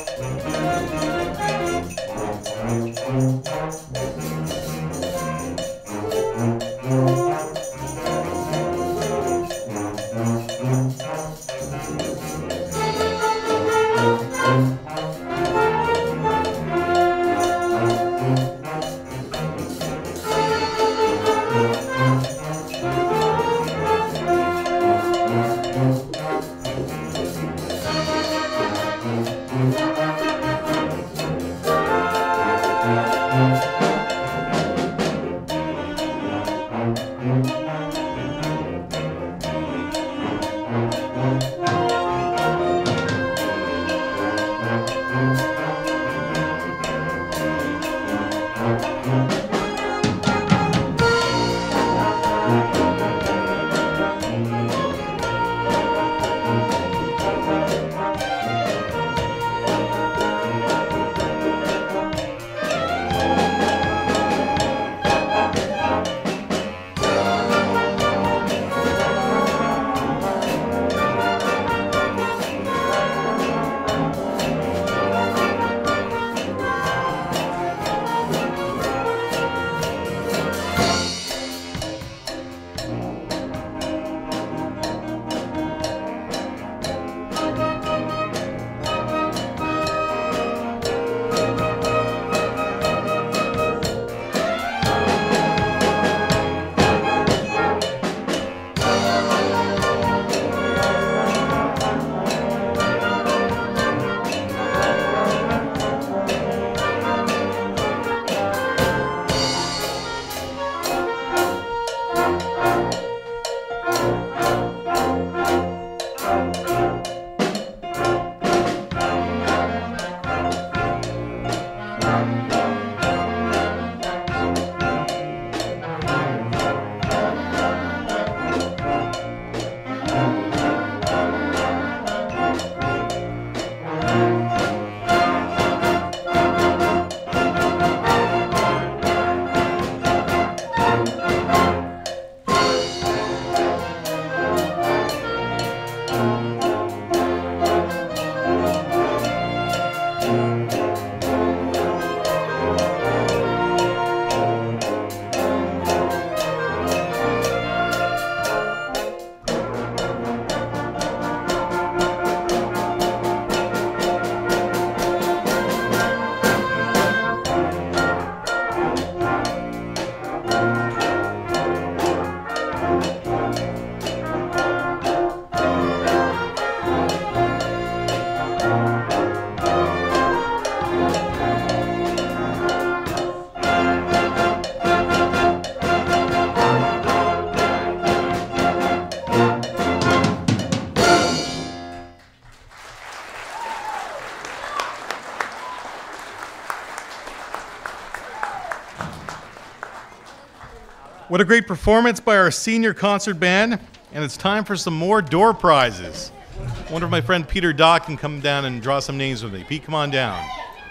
S3: What a great performance by our senior concert band, and it's time for some more door prizes. I wonder if my friend Peter Dock can come down and draw some names with me. Pete, come on down.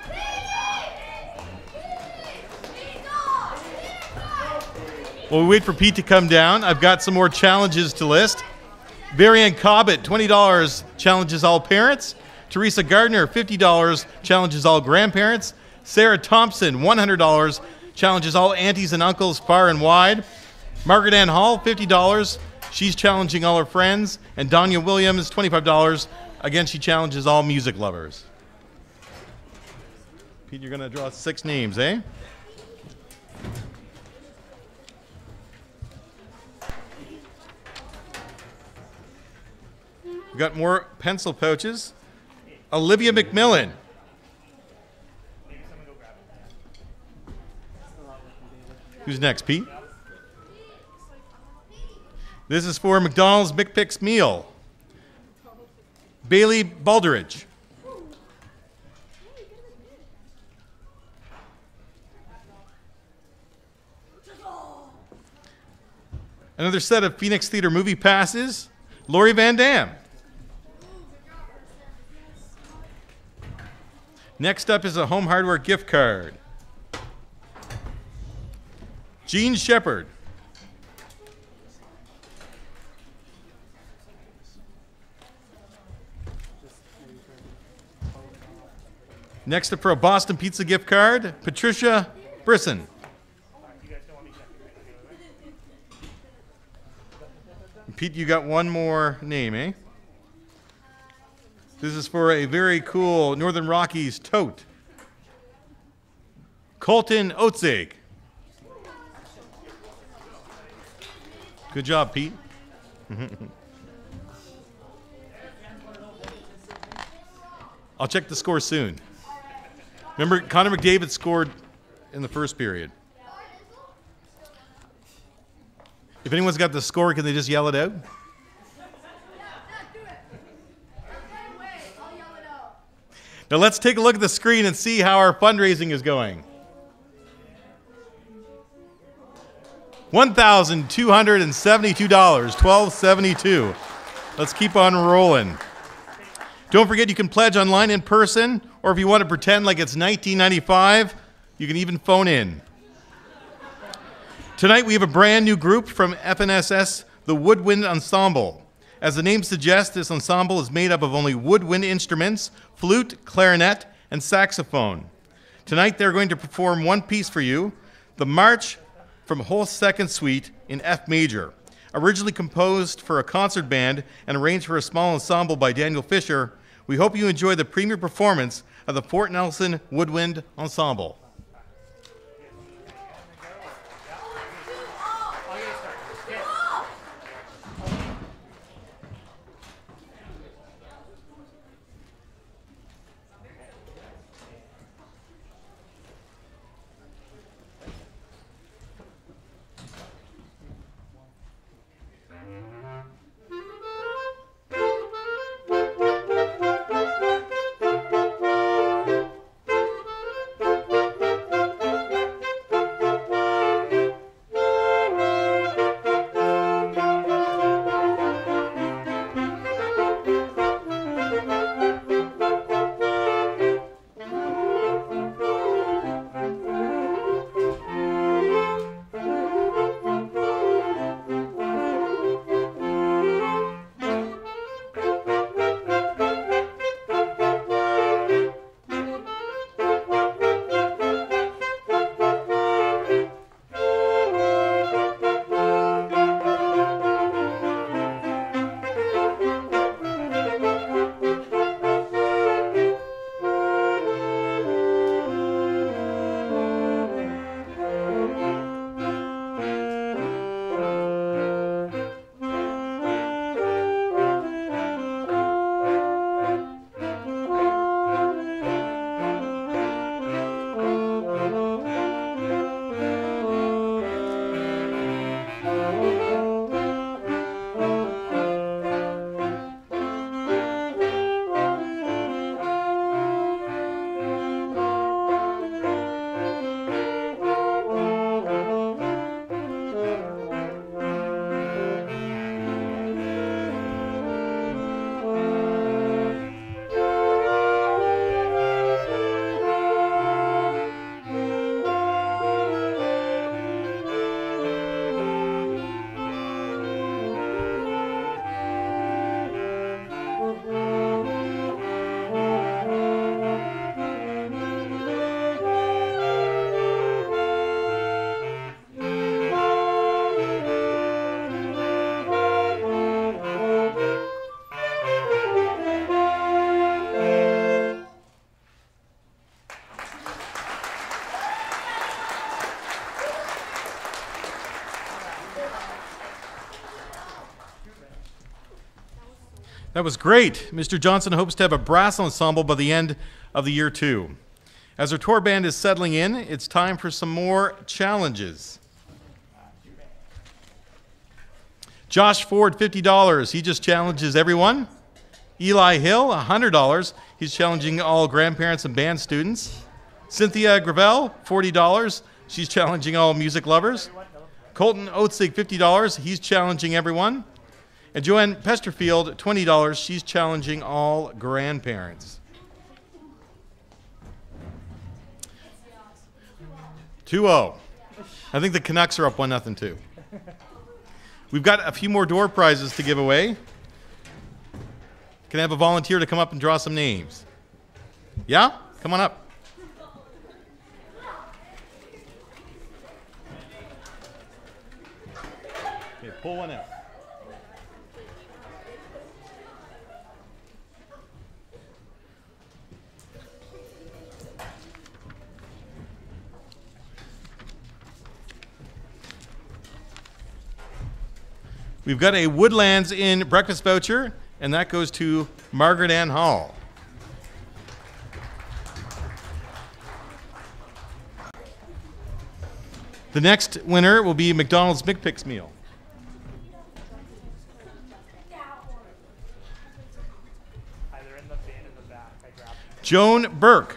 S3: While we wait for Pete to come down, I've got some more challenges to list. Varian Cobbett, twenty dollars, challenges all parents. Teresa Gardner, fifty dollars, challenges all grandparents. Sarah Thompson, one hundred dollars, challenges all aunties and uncles far and wide. Margaret Ann Hall, fifty dollars. She's challenging all her friends. And Danya Williams, twenty-five dollars. Again, she challenges all music lovers. Pete, you're going to draw six names, eh? We've got more pencil pouches. Olivia McMillan. Who's next, Pete? This is for McDonald's McPic's meal. Bailey Balderidge. Another set of Phoenix Theater movie passes. Lori Van Dam. Next up is a Home Hardware gift card. Gene Shepard. Next up for a Boston Pizza gift card, Patricia Brisson. Pete, you got one more name, eh? This is for a very cool Northern Rockies tote. Colton Oatzig. Good job, Pete. I'll check the score soon. Remember, Connor McDavid scored in the first period. If anyone's got the score, can they just yell it out? Now let's take a look at the screen and see how our fundraising is going. one thousand two hundred seventy-two dollars, twelve seventy-two. Let's keep on rolling. Don't forget you can pledge online in person, or if you want to pretend like it's nineteen ninety-five, you can even phone in. Tonight we have a brand new group from F N S S, the Woodwind Ensemble. As the name suggests, this ensemble is made up of only woodwind instruments, flute, clarinet, and saxophone. Tonight they're going to perform one piece for you, the March from Whole Second Suite in F major. Originally composed for a concert band and arranged for a small ensemble by Daniel Fisher, we hope you enjoy the premier performance of the Fort Nelson Woodwind Ensemble. That was great. Mister Johnson hopes to have a brass ensemble by the end of the year two. As our tour band is settling in, it's time for some more challenges. Josh Ford, fifty dollars. He just challenges everyone. Eli Hill, one hundred dollars. He's challenging all grandparents and band students. Cynthia Gravel, forty dollars. She's challenging all music lovers. Colton Oatzig, fifty dollars. He's challenging everyone. And Joanne Pesterfield, twenty dollars. She's challenging all grandparents. two oh. I think the Canucks are up one nothing too. We've got a few more door prizes to give away. Can I have a volunteer to come up and draw some names? Yeah? Come on up. Okay, pull one out. We've got a Woodlands Inn breakfast voucher, and that goes to Margaret Ann Hall. The next winner will be McDonald's McPicks meal. Joan Burke.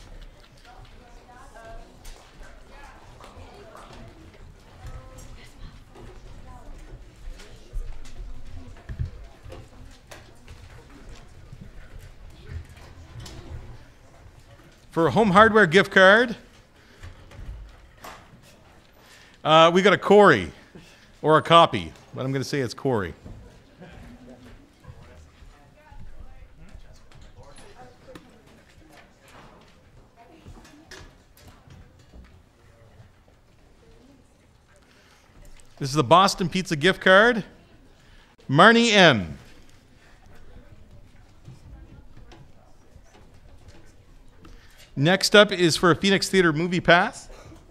S3: For a home hardware gift card, uh, we got a Corey, or a copy, but I'm going to say it's Corey. This is the Boston Pizza gift card. Marnie M. Next up is for a Phoenix Theater movie pass.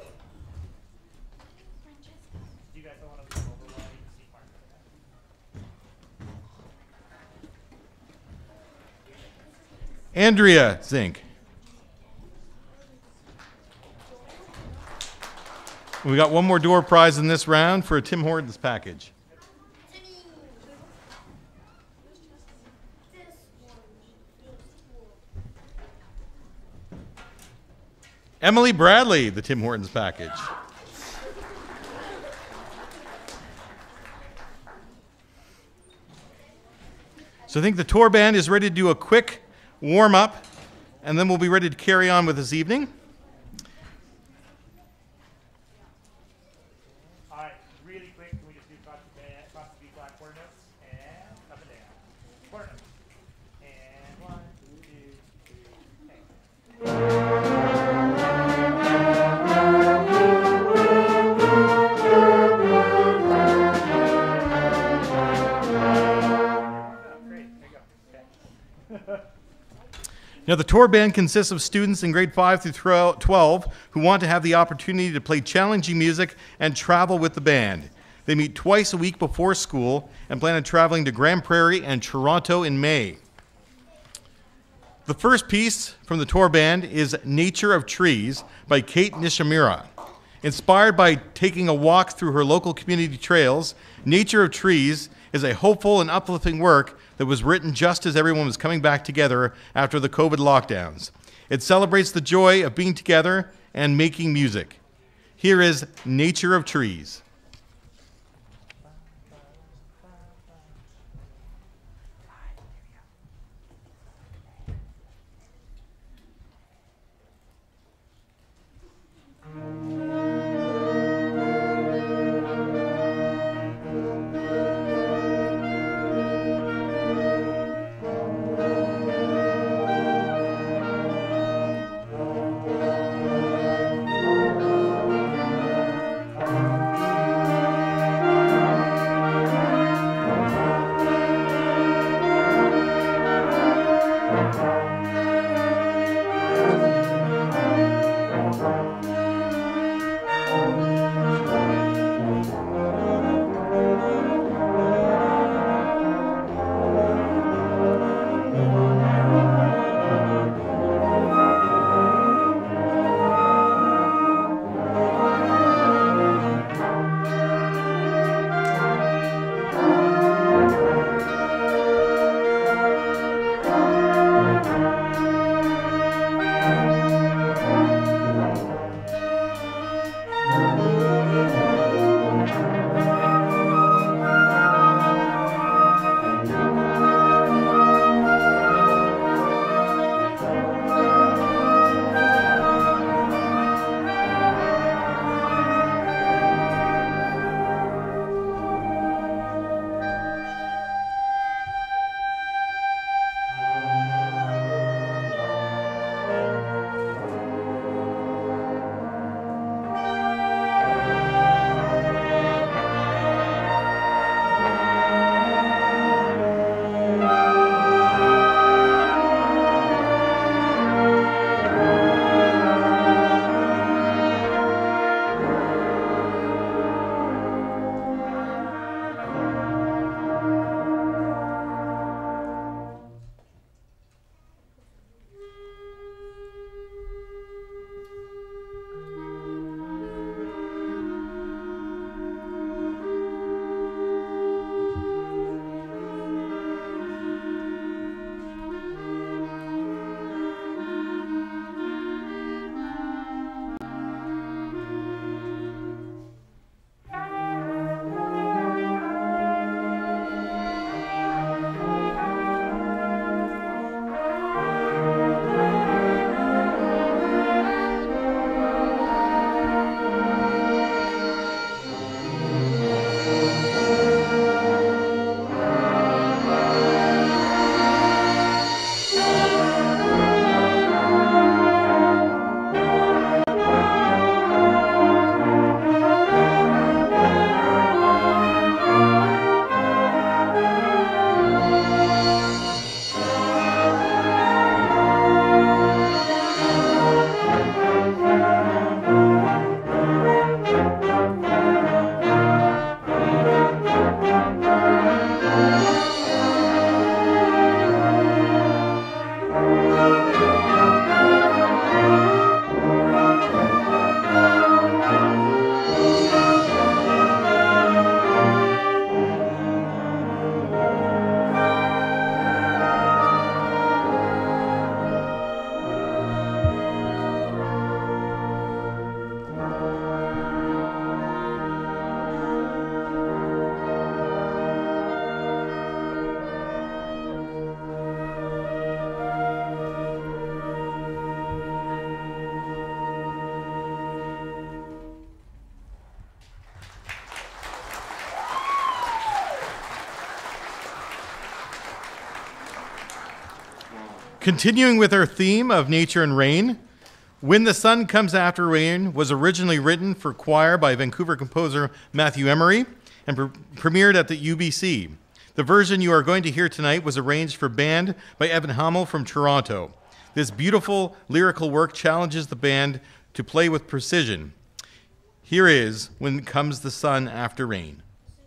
S3: Andrea Zink. We got one more door prize in this round for a Tim Hortons package. Emily Bradley, the Tim Hortons package. So I think the tour band is ready to do a quick warm-up, and then we'll be ready to carry on with this evening.
S1: All right, really quick, can we just do across the band, across the B flat quarter notes, and up and down. Quarter notes. And one, two, three,
S3: Now, the tour band consists of students in grade five through twelve who want to have the opportunity to play challenging music and travel with the band. They meet twice a week before school and plan on traveling to Grande Prairie and Toronto in May. The first piece from the tour band is Nature of Trees by Kate Nishimura. Inspired by taking a walk through her local community trails, Nature of Trees is a hopeful and uplifting work that was written just as everyone was coming back together after the COVID lockdowns. It celebrates the joy of being together and making music. Here is Nature of Trees. Continuing with our theme of nature and rain, When the Sun Comes After Rain was originally written for choir by Vancouver composer Matthew Emery and pre- premiered at the U B C. The version you are going to hear tonight was arranged for band by Evan Hummel from Toronto. This beautiful lyrical work challenges the band to play with precision. Here is When Comes the Sun After Rain.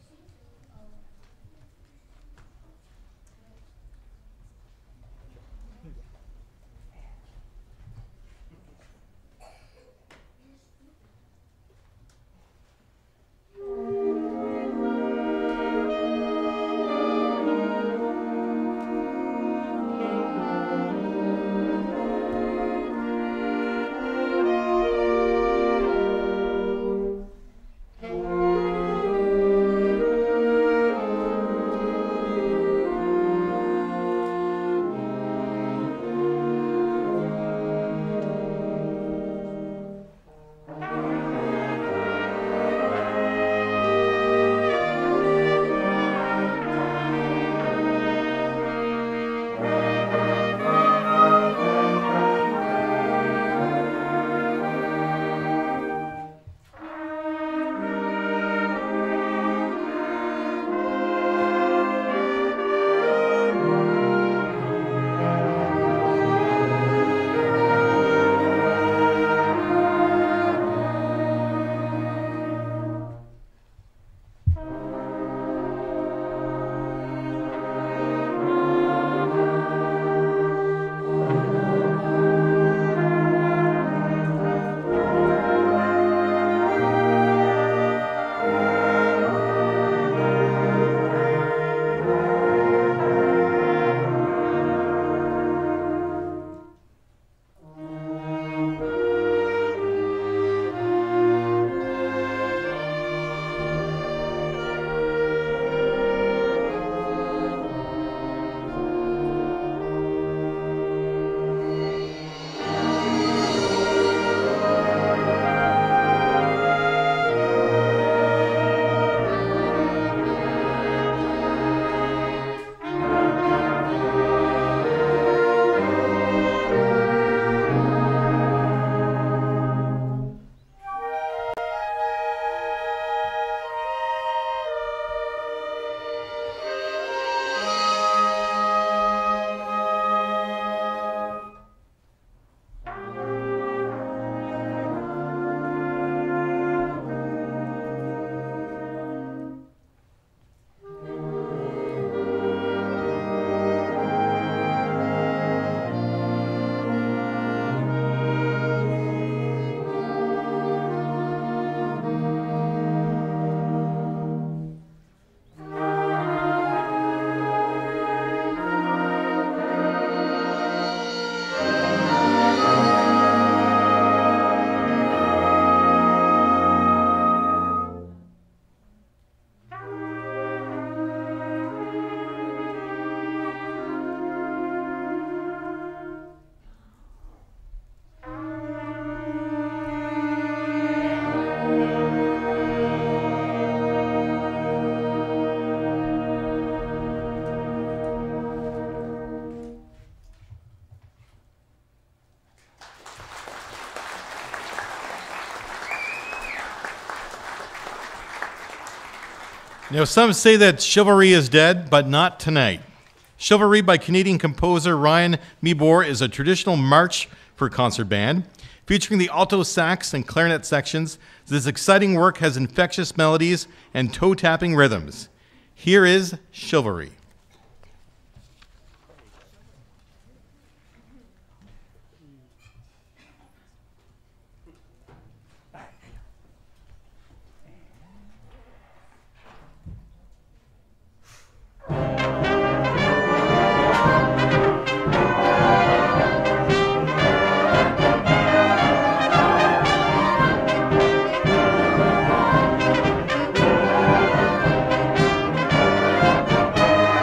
S3: Now, some say that chivalry is dead, but not tonight. Chivalry by Canadian composer Ryan Meebor is a traditional march for concert band. Featuring the alto sax and clarinet sections, this exciting work has infectious melodies and toe-tapping rhythms. Here is Chivalry.
S18: Thank you.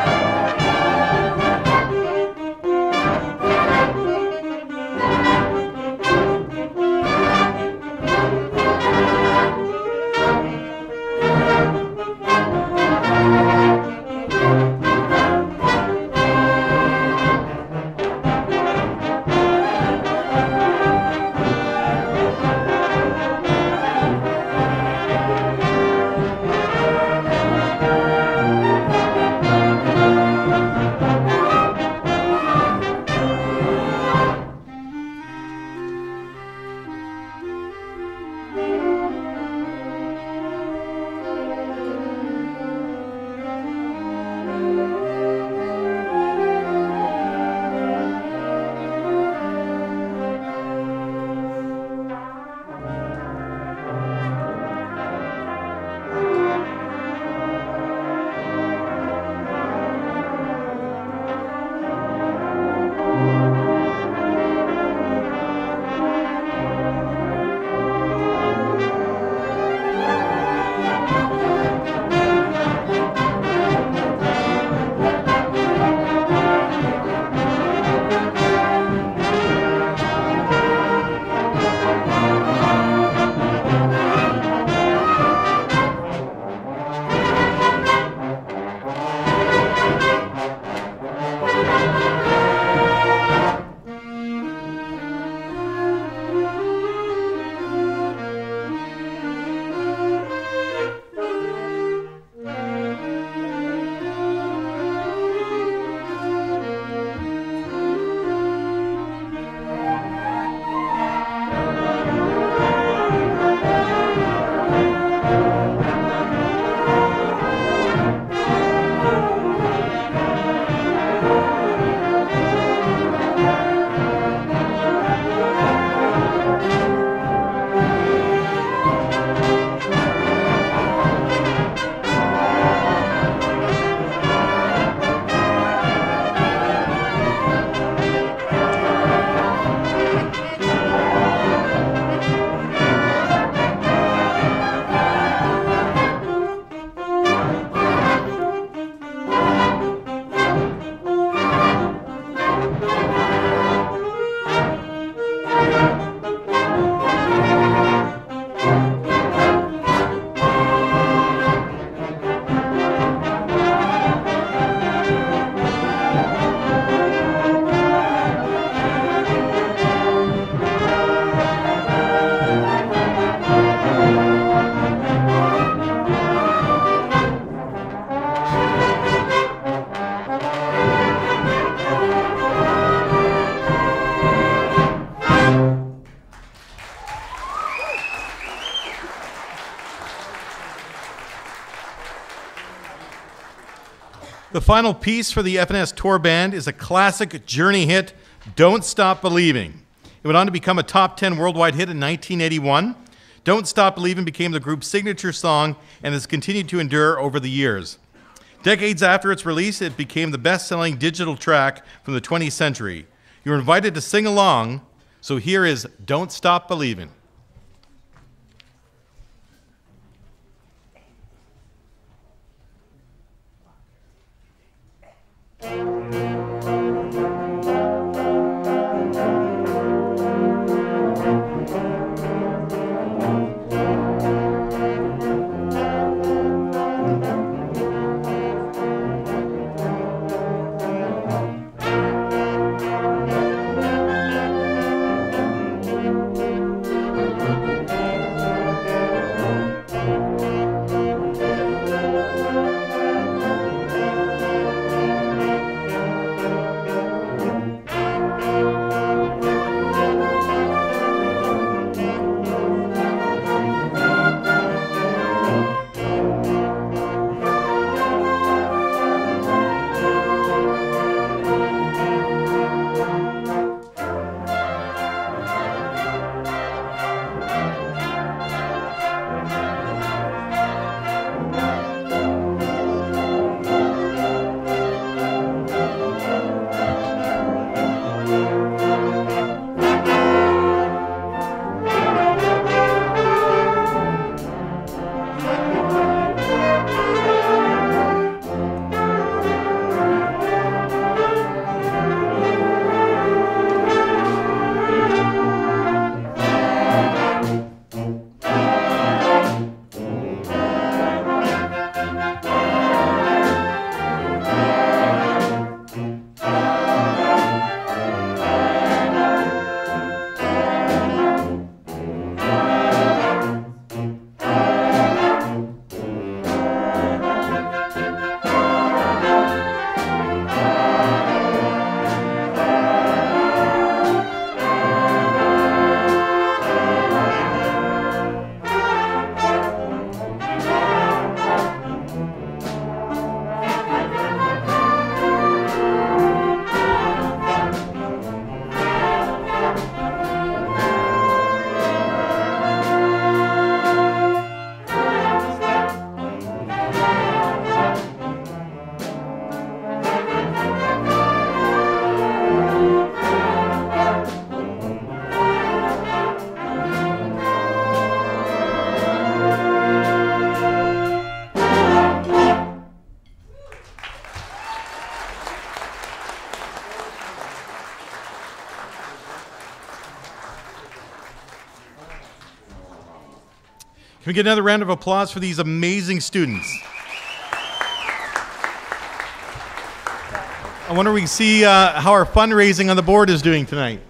S3: The final piece for the F N S Tour Band is a classic Journey hit, Don't Stop Believing. It went on to become a top ten worldwide hit in nineteen eighty-one. Don't Stop Believing became the group's signature song and has continued to endure over the years. Decades after its release, it became the best-selling digital track from the twentieth century. You're invited to sing along, so here is Don't Stop Believing. Can we get another round of applause for these amazing students? I wonder if we can see uh, how our fundraising on the board is doing tonight.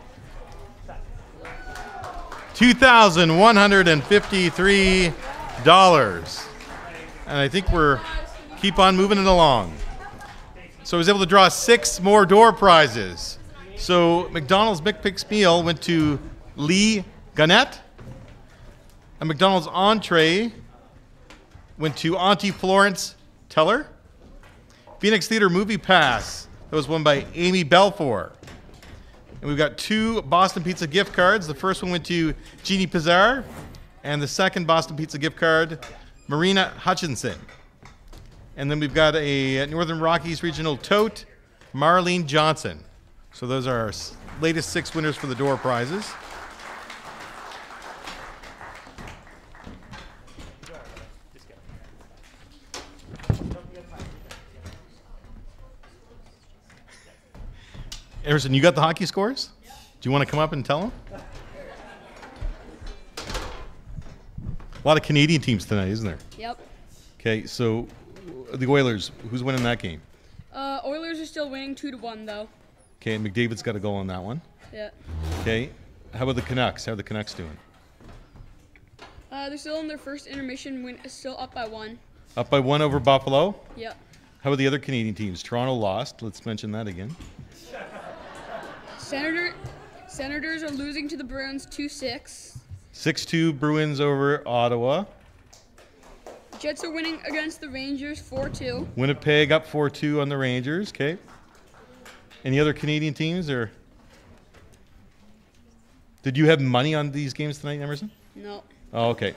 S3: two thousand one hundred fifty-three dollars. And I think we're keep on moving it along. So I was able to draw six more door prizes. So McDonald's McPic's meal went to Lee Gannett. A McDonald's entree went to Auntie Florence Teller. Phoenix Theater Movie Pass, that was won by Amy Belfour. And we've got two Boston Pizza gift cards. The first one went to Jeannie Pizarre, and the second Boston Pizza gift card, Marina Hutchinson. And then we've got a Northern Rockies Regional Tote, Marlene Johnson. So those are our latest six winners for the door prizes. Emerson, you got the hockey scores? Do you want to come up and tell them? A lot of Canadian teams tonight, isn't there?
S13: Yep.
S3: Okay, so the Oilers, who's winning that game?
S13: Uh, Oilers are still winning two to one though.
S3: Okay, McDavid's got a goal on that one.
S13: Yeah.
S3: Okay, how about the Canucks? How are the Canucks doing?
S13: Uh, they're still in their first intermission, win, still up by one.
S3: Up by one over Buffalo?
S13: Yep.
S3: How about the other Canadian teams? Toronto lost. Let's mention that again.
S13: Senator, Senators are losing to the Bruins two six.
S3: six two Bruins over Ottawa.
S13: Jets are winning against the Rangers four two.
S3: Winnipeg up four two on the Rangers. Okay. Any other Canadian teams, or did you have money on these games tonight, Emerson?
S13: No.
S3: Oh, okay.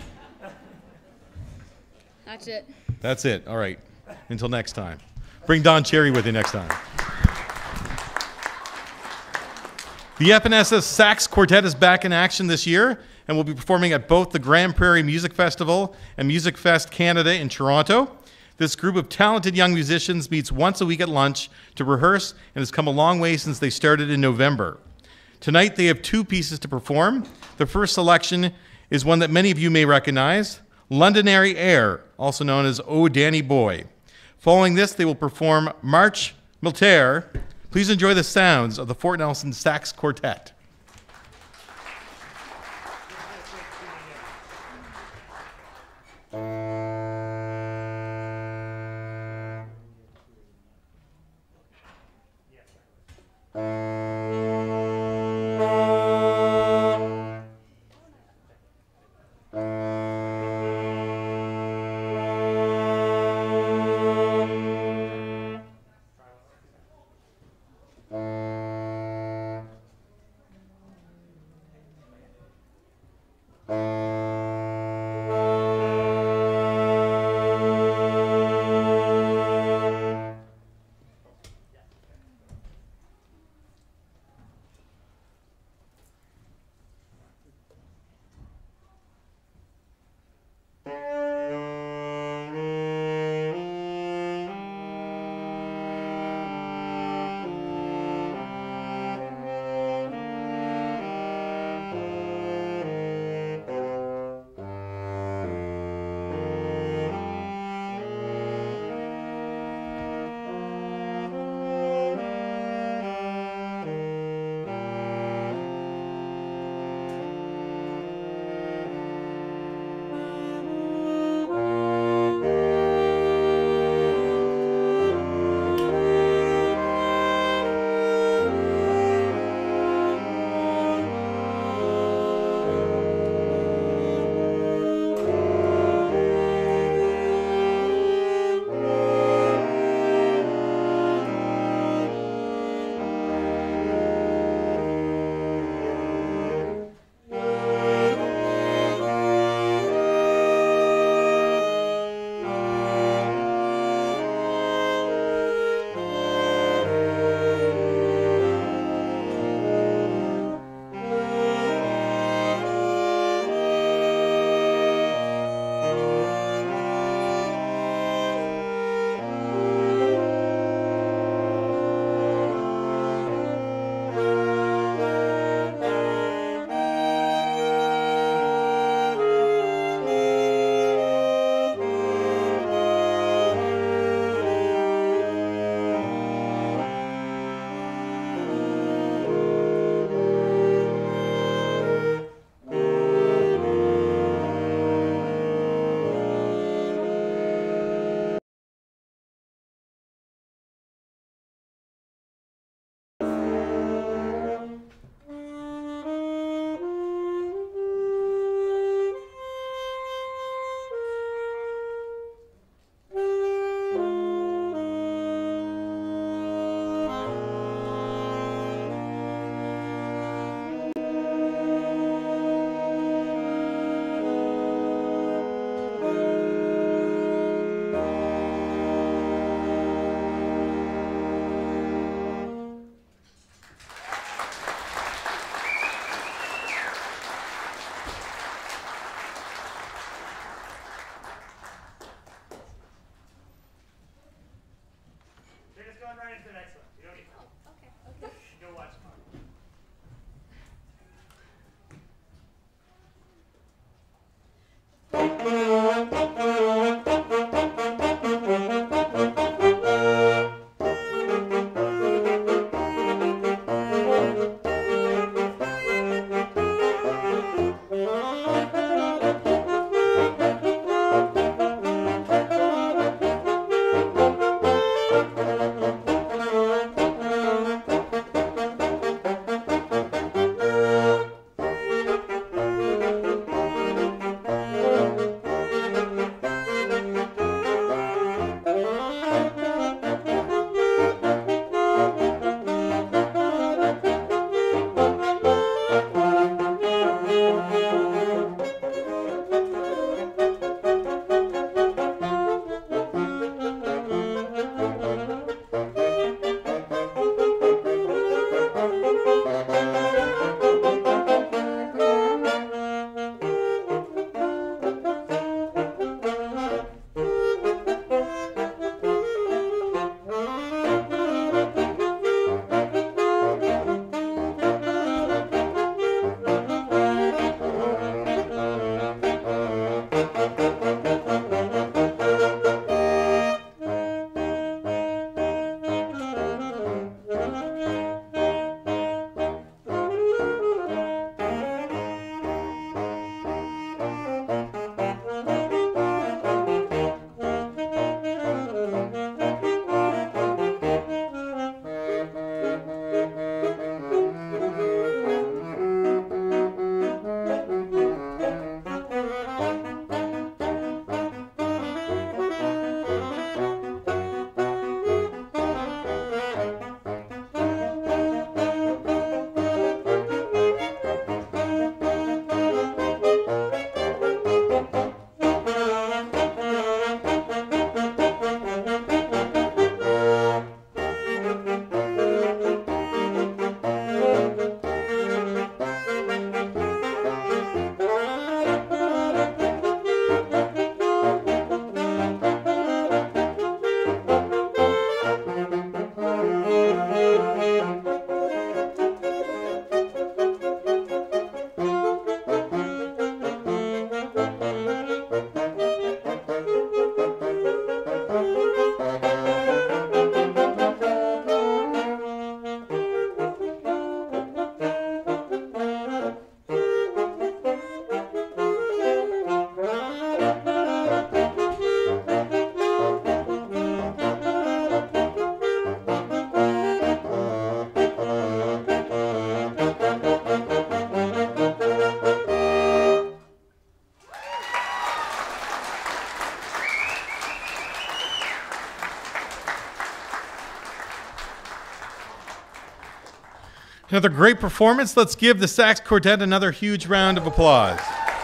S13: That's it.
S3: That's it. All right. Until next time. Bring Don Cherry with you next time. The F N S S Sax Quartet is back in action this year and will be performing at both the Grande Prairie Music Festival and Music Fest Canada in Toronto. This group of talented young musicians meets once a week at lunch to rehearse and has come a long way since they started in November. Tonight they have two pieces to perform. The first selection is one that many of you may recognize, Londonary Air, also known as Oh Danny Boy. Following this, they will perform Marche Militaire. Please enjoy the sounds of the Fort Nelson Sax Quartet. Another great performance. Let's give the Sax Quartet another huge round of applause.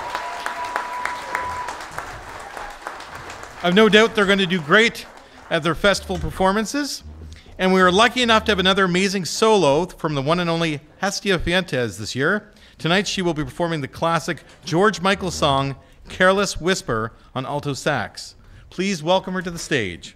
S3: I've no doubt they're going to do great at their festival performances. And we were lucky enough to have another amazing solo from the one and only Hestia Fuentes this year. Tonight she will be performing the classic George Michael song, Careless Whisper, on alto sax. Please welcome her to the stage.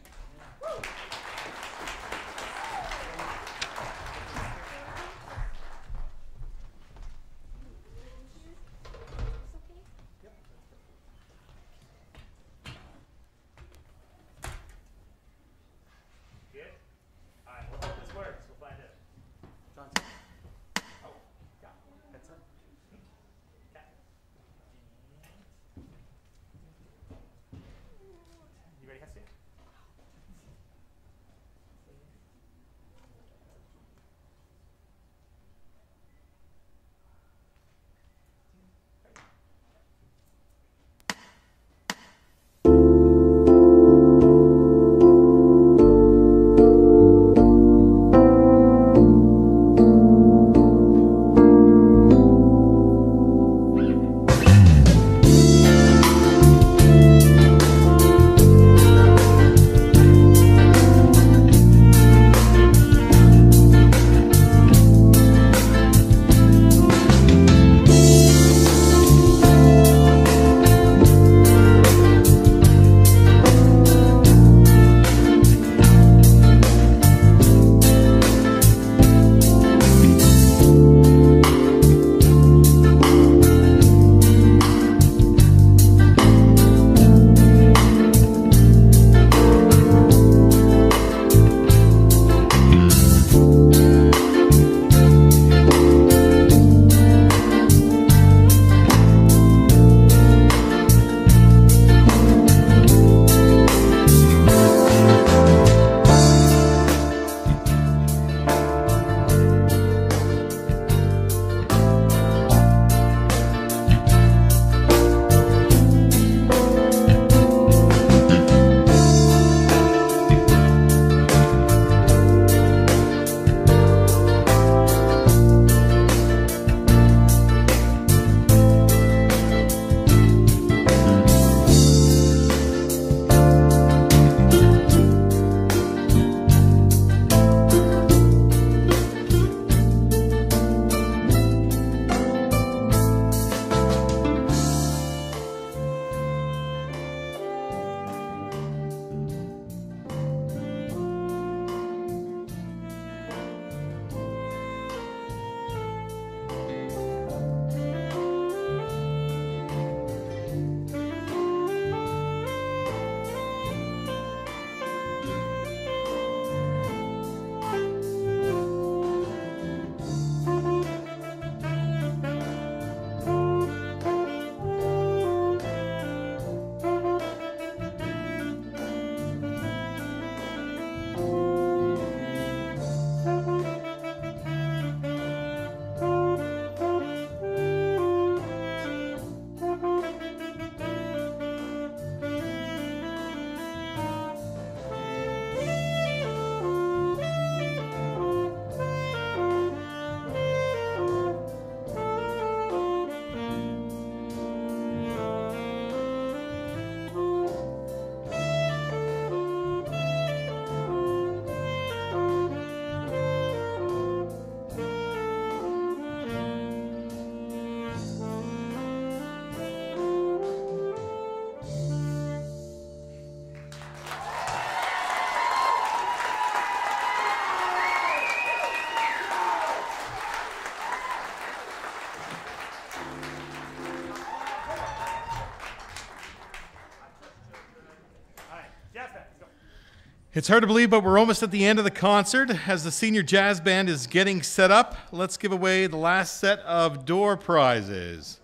S3: It's hard to believe, but we're almost at the end of the concert. As the senior jazz band is getting set up, let's give away the last set of door prizes.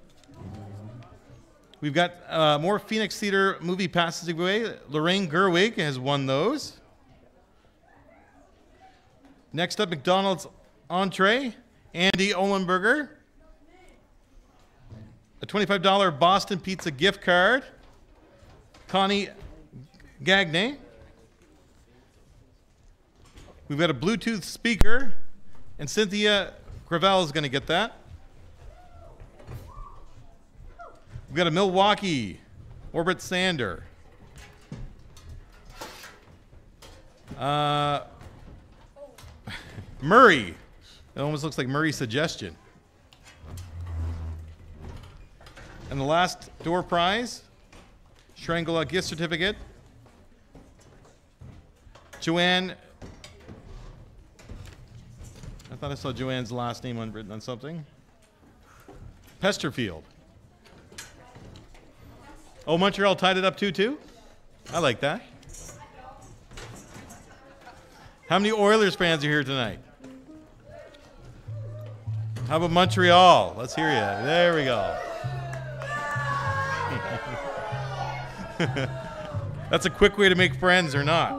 S3: We've got uh, more Phoenix Theater movie passes to give away. Lorraine Gerwig has won those. Next up, McDonald's entree, Andy Olenberger. A twenty-five dollar Boston Pizza gift card, Connie Gagne. We've got a Bluetooth speaker, and Cynthia Gravel is going to get that. We've got a Milwaukee Orbit Sander. Uh, Murray. It almost looks like Murray's suggestion. And the last door prize, Shangri-La gift certificate. Joanne. I thought I saw Joanne's last name on, written on something. Pesterfield. Oh, Montreal tied it up two two? I like that. How many Oilers fans are here tonight? How about Montreal? Let's hear you. There we go. That's a quick way to make friends or not.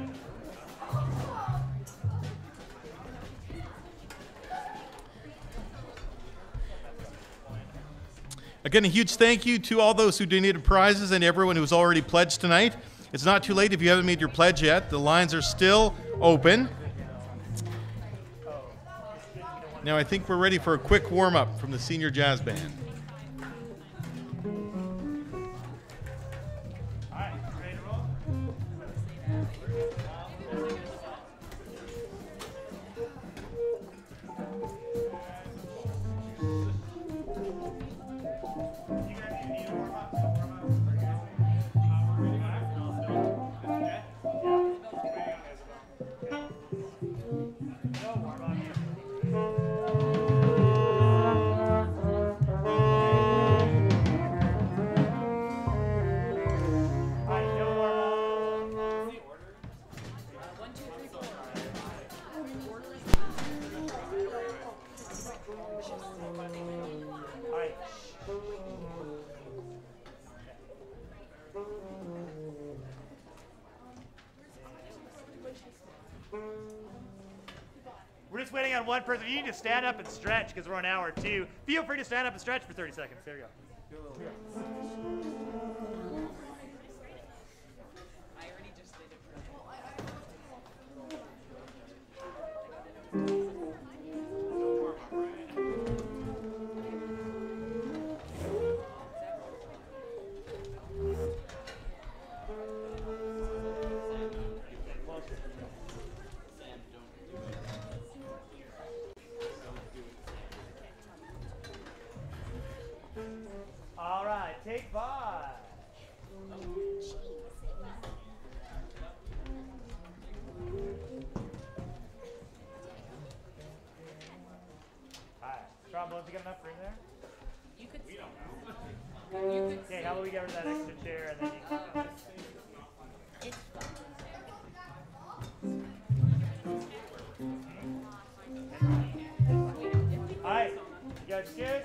S3: Again, a huge thank you to all those who donated prizes and everyone who's already pledged tonight. It's not too late if you haven't made your pledge yet. The lines are still open. Now I think we're ready for a quick warm-up from the Senior Jazz Band.
S1: We're just waiting on one person. You need to stand up and stretch because we're on hour two. Feel free to stand up and stretch for thirty seconds. There you go. All right, take five. All right, trombones, you got enough room there? You could. We don't know. You could. Okay, how about we get rid of that extra chair and then you can come. It's all right, you guys good?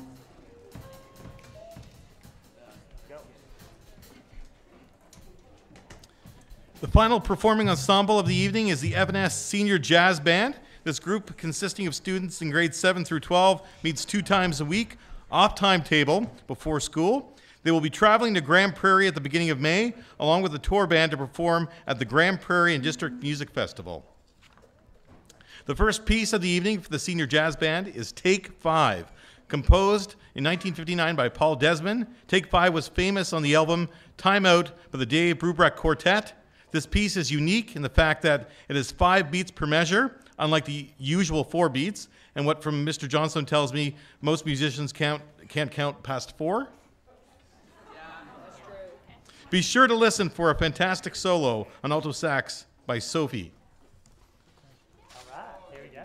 S3: The final performing ensemble of the evening is the Evanes Senior Jazz Band. This group, consisting of students in grades seven through twelve, meets two times a week, off timetable, before school. They will be traveling to Grande Prairie at the beginning of May, along with the tour band to perform at the Grande Prairie and District Music Festival. The first piece of the evening for the Senior Jazz Band is Take Five. Composed in nineteen fifty-nine by Paul Desmond, Take Five was famous on the album Time Out by the Dave Brubeck Quartet. This piece is unique in the fact that it is five beats per measure, unlike the usual four beats, and what from Mister Johnson tells me, most musicians count, can't count past four. Yeah, that's true. Be sure to listen for a fantastic solo on alto sax by Sophie.
S1: All right, here we go.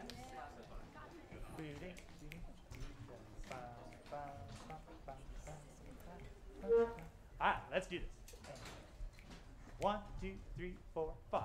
S1: All right, let's do this. One, two, three, four, five.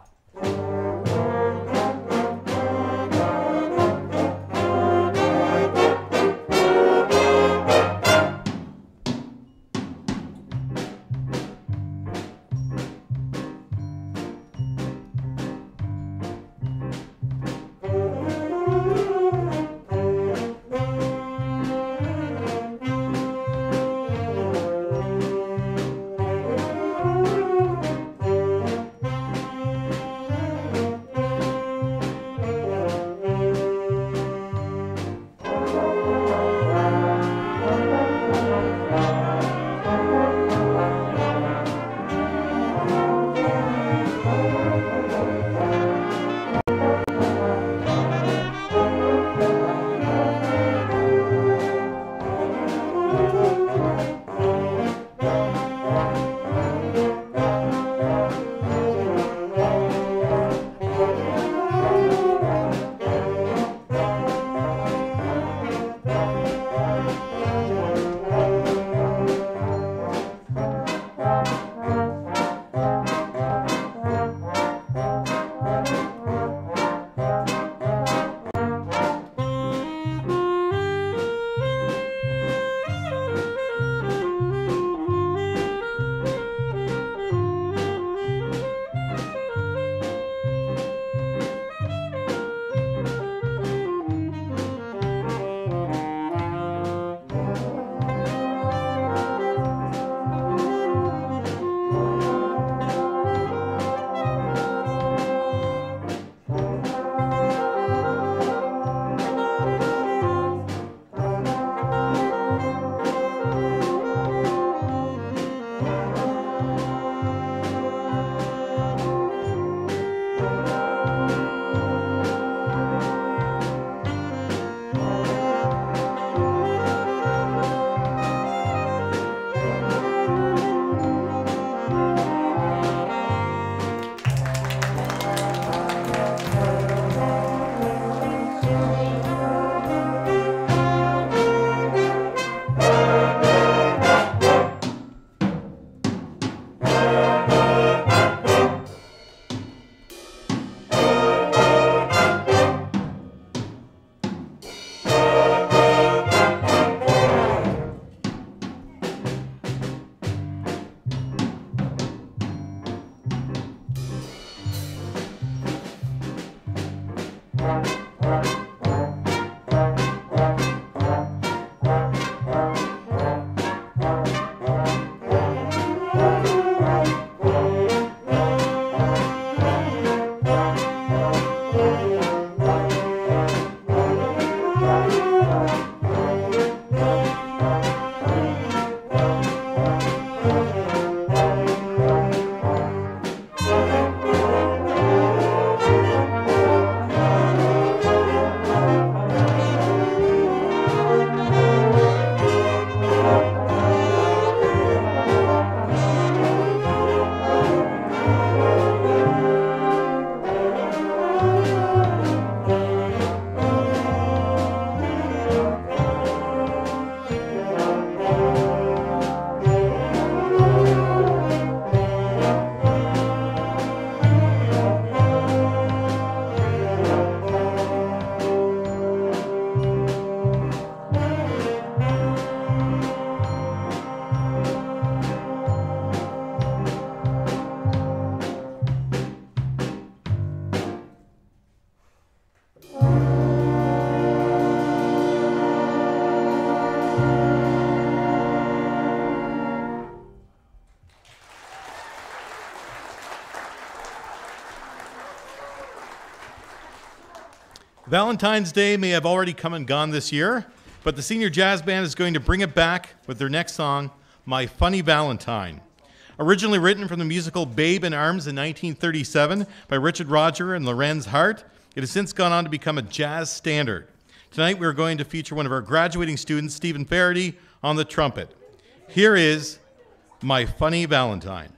S3: Valentine's Day may have already come and gone this year, but the Senior Jazz Band is going to bring it back with their next song, My Funny Valentine. Originally written from the musical Babe in Arms in nineteen thirty-seven by Richard Roger and Lorenz Hart, it has since gone on to become a jazz standard. Tonight we are going to feature one of our graduating students, Stephen Faraday, on the trumpet. Here is My Funny Valentine.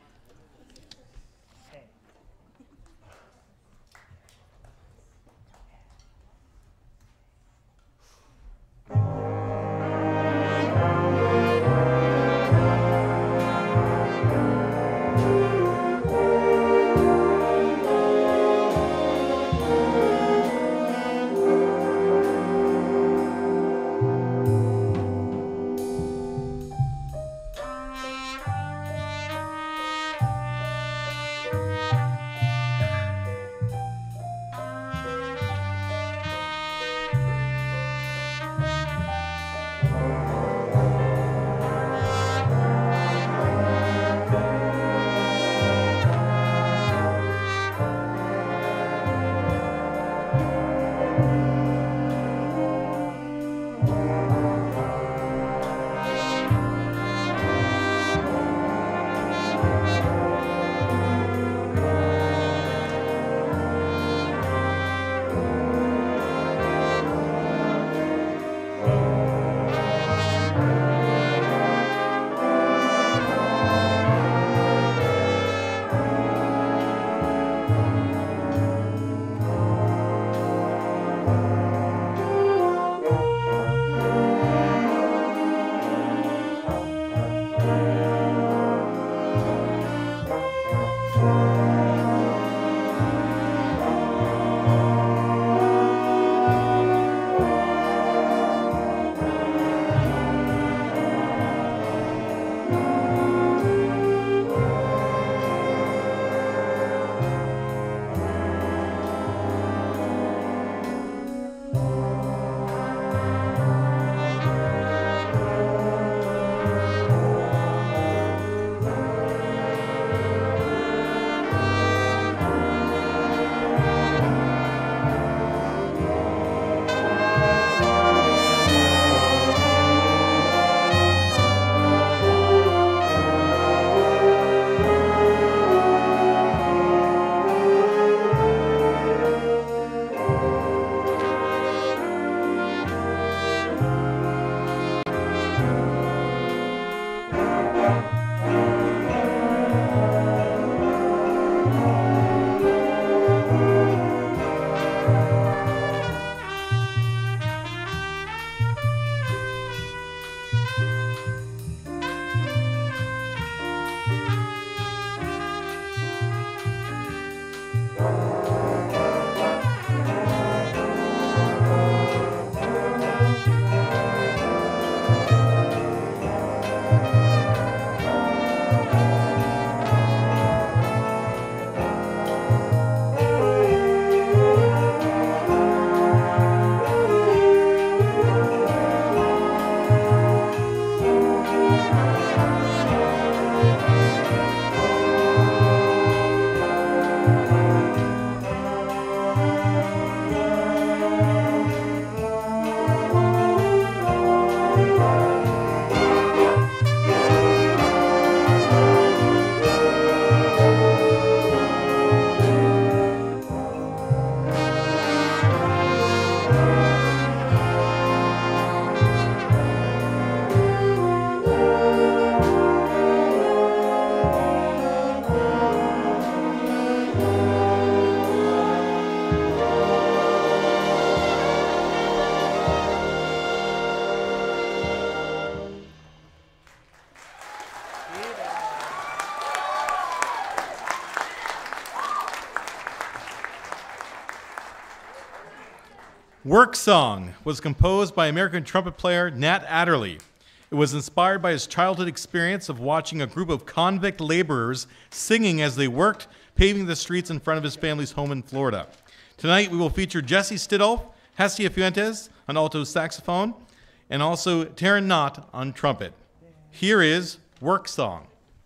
S3: Work Song was composed by American trumpet player Nat Adderley. It was inspired by his childhood experience of watching a group of convict laborers singing as they worked, paving the streets in front of his family's home in Florida. Tonight we will feature Jesse Stidolf, Hestia Fuentes on alto saxophone, and also Taryn Knott on trumpet. Here is Work Song.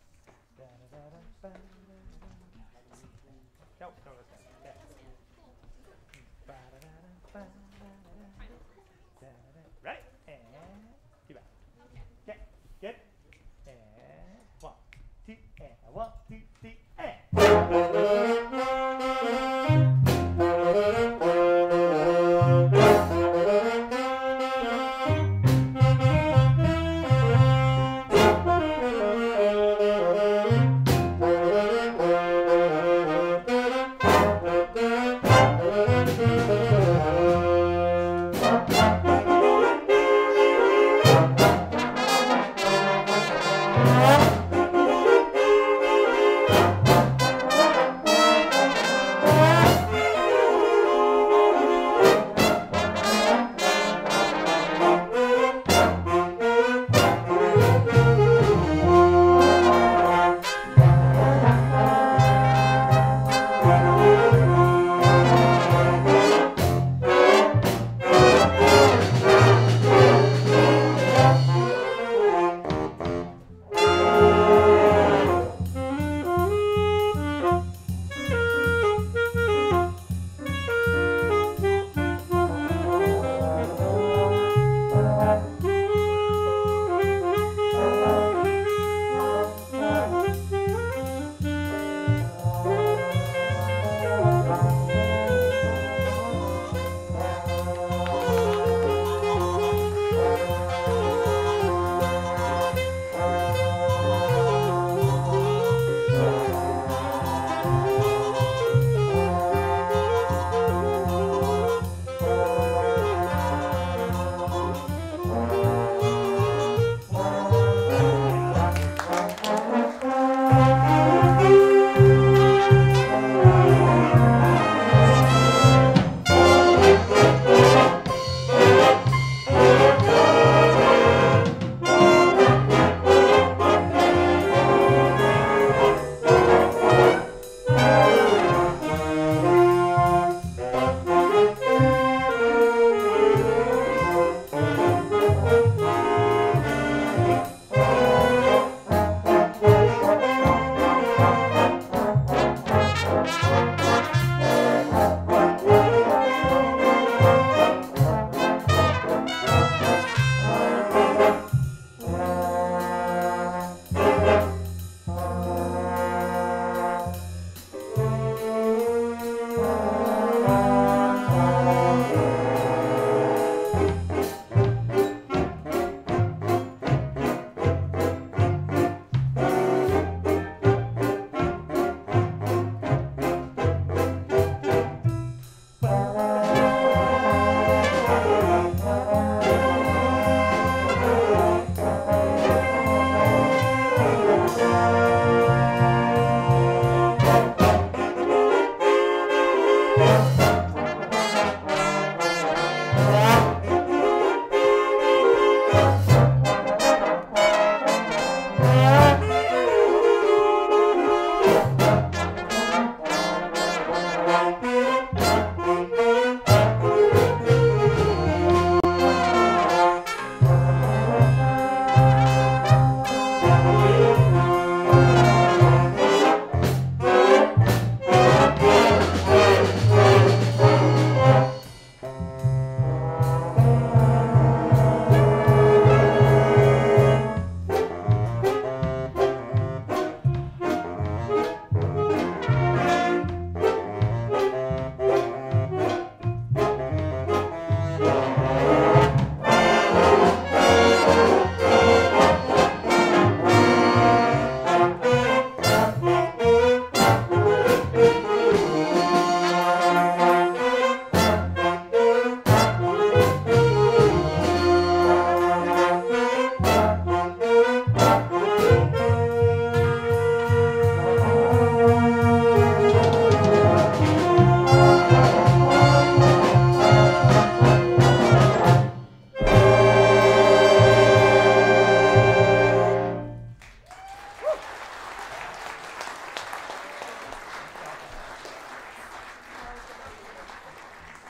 S1: Ready? And two back. Get, get, and one, two, and one, two, three, and.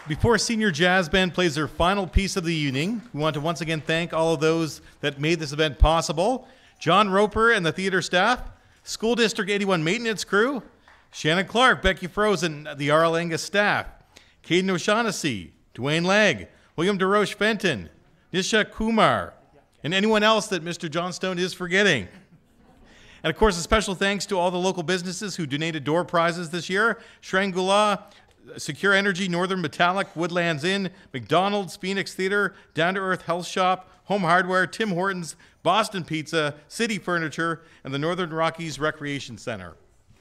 S3: Before Senior Jazz Band plays their final piece of the evening, we want to once again thank all of those that made this event possible. John Roper and the theater staff, School District eighty-one maintenance crew, Shannon Clark, Becky Frozen, the R L Angus staff, Caden O'Shaughnessy, Dwayne Legg, William DeRoche Fenton, Nisha Kumar, and anyone else that Mister Johnstone is forgetting. And of course, a special thanks to all the local businesses who donated door prizes this year. Shrangula, Secure Energy, Northern Metallic, Woodlands Inn, McDonald's, Phoenix Theater, Down to Earth Health Shop, Home Hardware, Tim Hortons, Boston Pizza, City Furniture, and the Northern Rockies Recreation Center.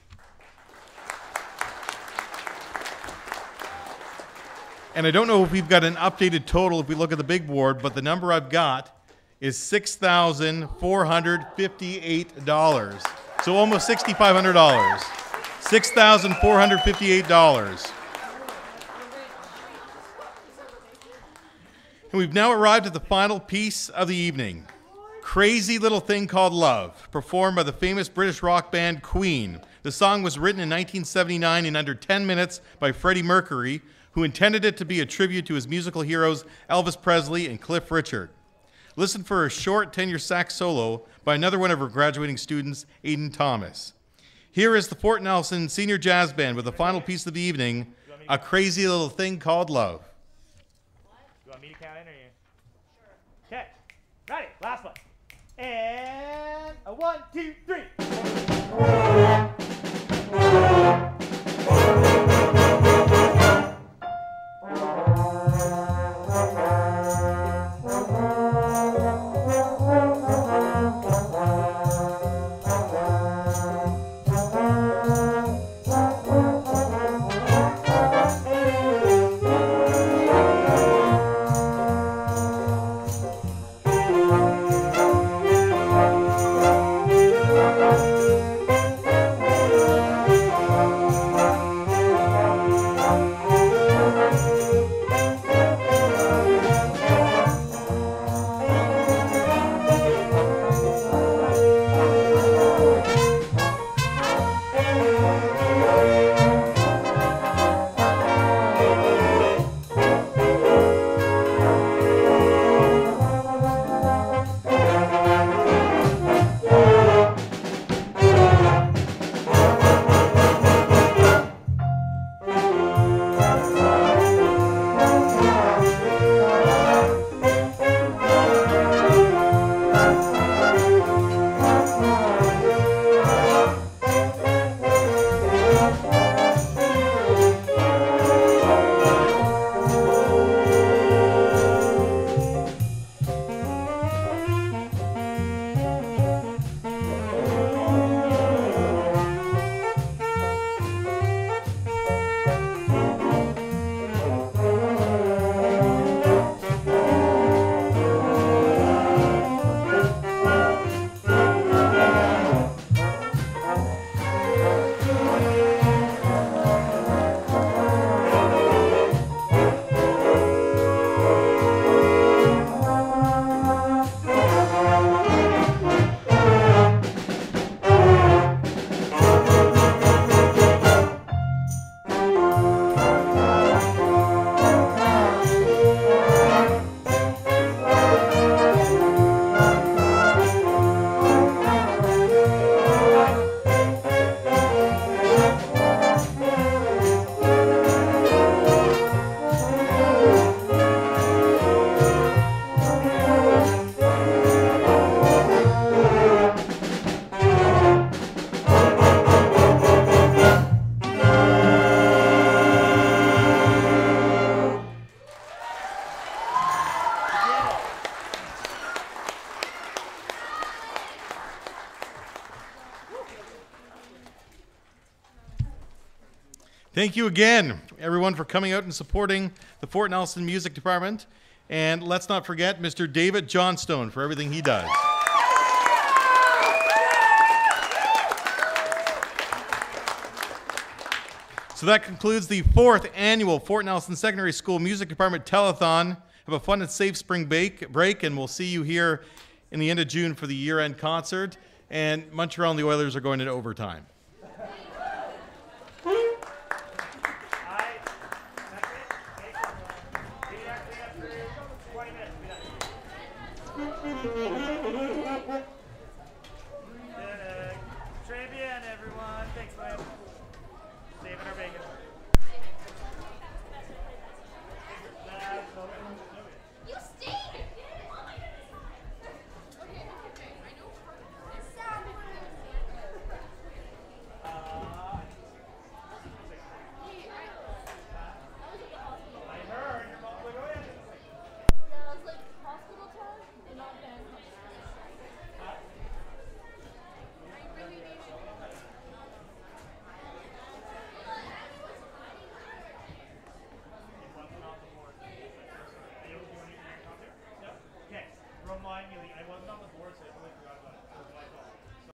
S3: And I don't know if we've got an updated total if we look at the big board, but the number I've got is six thousand four hundred fifty-eight dollars. So almost six thousand five hundred dollars. six thousand four hundred fifty-eight dollars. And we've now arrived at the final piece of the evening. Crazy Little Thing Called Love, performed by the famous British rock band Queen. The song was written in nineteen seventy-nine in under ten minutes by Freddie Mercury, who intended it to be a tribute to his musical heroes Elvis Presley and Cliff Richard. Listen for a short tenor sax solo by another one of our graduating students, Aiden Thomas. Here is the Fort Nelson Senior Jazz Band with the final piece of the evening, A Crazy Little Thing Called Love.
S1: You want me to count in or you? Sure. Okay. Ready. Last one. And a one, two, three.
S3: Thank you again, everyone, for coming out and supporting the Fort Nelson Music Department. And let's not forget Mister David Johnstone for everything he does. So that concludes the fourth annual Fort Nelson Secondary School Music Department Telethon. Have a fun and safe spring break, break, and we'll see you here in the end of June for the year-end concert. And Montreal and the Oilers are going into overtime.
S1: Thank you.